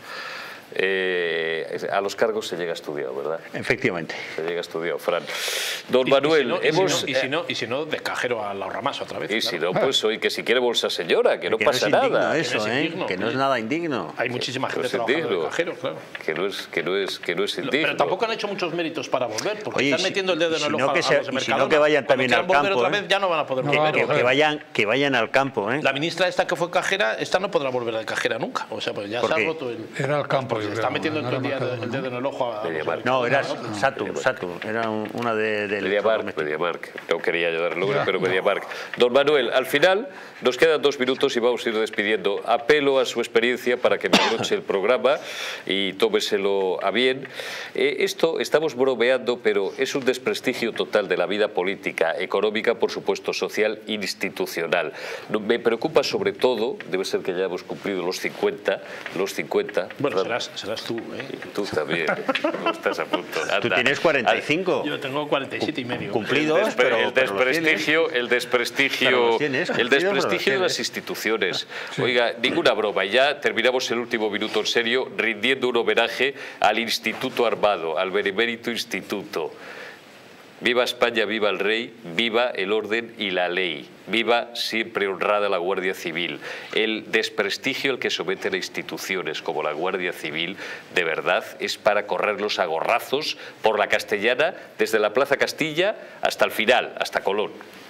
A los cargos se llega estudiado, ¿verdad? Efectivamente. Se llega estudiado, Fran. Don Manuel, y si no, de cajero a la Ramás otra vez. Y si no, pues hoy que si quiere bolsa señora, que no pasa nada. Eso, que no es nada indigno. Hay muchísima gente trabajando de cajero, claro. Que no es indigno. Pero tampoco han hecho muchos méritos para volver, porque están metiendo el dedo en el ojo a los de Mercadona. Si no, que vayan también al campo. Otra vez ya no van a poder volver. Que vayan al campo. La ministra esta que fue cajera, esta no podrá volver de cajera nunca. O sea, pues ya se ha roto el... Era al campo. Está metiendo el dedo en el ojo a... No, era Saturn. Era una de Mediamarkt. No quería yo dar el nombre, pero Mediamarkt. Don Manuel, al final nos quedan 2 minutos y vamos a ir despidiendo. Apelo a su experiencia para que me abroche el programa y tómeselo a bien. Esto estamos bromeando, pero es un desprestigio total de la vida política, económica, por supuesto, social, institucional. Me preocupa sobre todo, debe ser que ya hemos cumplido los 50. Bueno, serás tú, ¿eh? Tú también, no estás a punto. Anda. Tú tienes 45. Yo tengo 47 y medio. Cumplidos, el desprestigio de las instituciones. Oiga, ninguna broma. Ya terminamos el último minuto en serio rindiendo un homenaje al Instituto Armado, al Benemérito Instituto. Viva España, viva el rey, viva el orden y la ley. Viva siempre honrada la Guardia Civil. El desprestigio al que someten a instituciones como la Guardia Civil, de verdad, es para correrlos a gorrazos por la Castellana, desde la Plaza Castilla hasta el final, hasta Colón.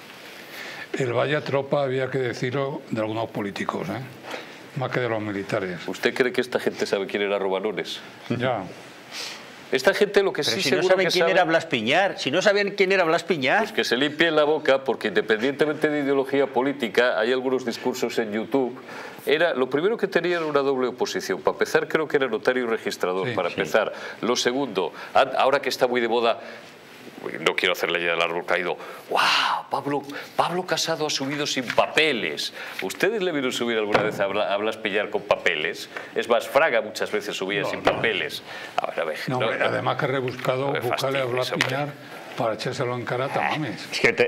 El vaya tropa había que decirlo de algunos políticos, más que de los militares. ¿Usted cree que esta gente sabe quién era Robanones? Ya. Esta gente lo que pero sí si seguro no saben que quién era Blas Piñar, si no sabían quién era Blas Piñar... Pues que se limpien la boca, porque independientemente de ideología política, hay algunos discursos en YouTube. Lo primero que tenía era una doble oposición. Para empezar, creo que era notario y registrador, para empezar. Lo segundo, ahora que está muy de moda... No quiero hacer la idea del árbol caído. ¡Wow! Pablo Casado ha subido sin papeles. ¿Ustedes le vieron subir alguna vez a Blas Piñar con papeles? Es más, Fraga muchas veces subía sin papeles. A ver. Además que rebuscado buscarle a Blas Piñar para echárselo en cara a Tamames.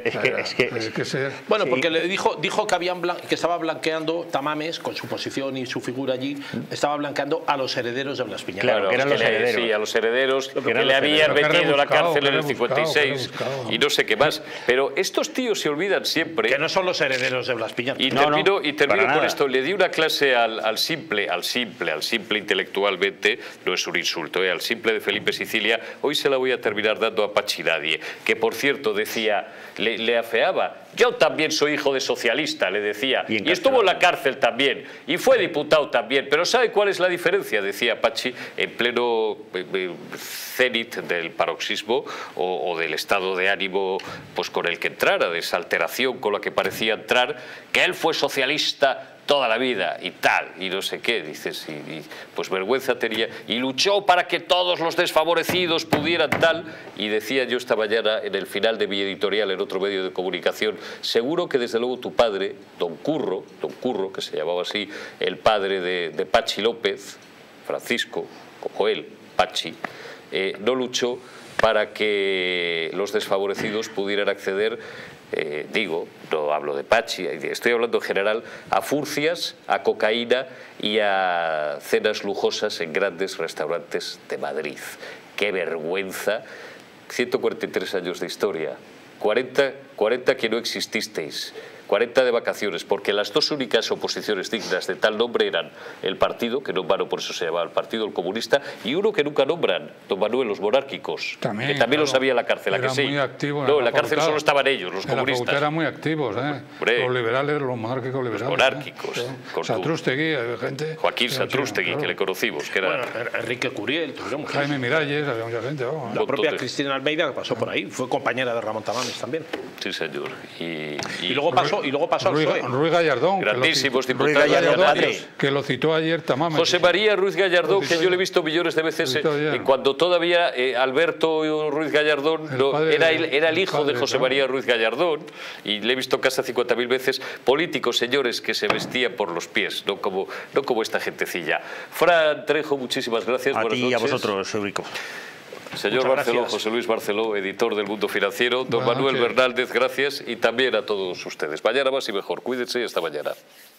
Bueno, porque le dijo que estaba blanqueando Tamames, con su posición y su figura allí, estaba blanqueando a los herederos de Blas Piñar. Claro, que eran los herederos. Sí, a los herederos que le habían metido a la cárcel en el 56 y no sé qué más. Pero estos tíos se olvidan siempre... Que no son los herederos de Blas Piñar. Y termino con esto. Le di una clase al simple intelectualmente, no es un insulto, al simple de Felipe Sicilia. Hoy se la voy a terminar dando a Pachi Nadie, que por cierto decía, le afeaba, yo también soy hijo de socialista, le decía, y estuvo en la cárcel también, y fue diputado también, pero ¿sabe cuál es la diferencia? Decía Pachi, en pleno cenit del paroxismo o del estado de ánimo pues con el que entrara, de esa alteración con la que parecía entrar, que él fue socialista toda la vida y tal, y no sé qué, dices, pues vergüenza tenía, y luchó para que todos los desfavorecidos pudieran tal, y decía yo esta mañana en el final de mi editorial en otro medio de comunicación, seguro que desde luego tu padre, don Curro, que se llamaba así, el padre de Pachi López, Francisco, como él, Pachi, no luchó para que los desfavorecidos pudieran acceder, no hablo de Pachi, estoy hablando en general, a furcias, a cocaína y a cenas lujosas en grandes restaurantes de Madrid. ¡Qué vergüenza! 143 años de historia, 40 que no exististeis, 40 de vacaciones, porque las dos únicas oposiciones dignas de tal nombre eran el partido, que no en vano por eso se llamaba el Partido el Comunista, y uno que nunca nombran, don Manuel, los monárquicos, que también claro, los había en la cárcel. Era muy activo en la cárcel solo estaban ellos, los comunistas. En la eran muy activos, los liberales, los monárquicos liberales. Los monárquicos. Satrústegui, gente... Joaquín Satrústegui, que le conocimos, que era... Bueno, Enrique Curiel, Jaime Miralles, había mucha gente. La propia Cristina Almeida, que pasó por ahí, fue compañera de Ramón Tamames también. Sí, señor. Y luego pasó al PSOE. Ruiz Gallardón, grandísimos diputados, que lo citó ayer Tamames. José María Ruiz Gallardón, que yo le he visto millones de veces, cuando todavía Alberto Ruiz Gallardón era el hijo de José María Ruiz Gallardón, y le he visto casi 50.000 veces, políticos, señores, que se vestían por los pies, no como esta gentecilla. Fran Trejo, muchísimas gracias. A ti y a vosotros, Eurico. Señor Barceló, José Luis Barceló, editor del Mundo Financiero. Don Manuel Bernaldez, gracias, y también a todos ustedes. Mañana más y mejor. Cuídense y hasta mañana.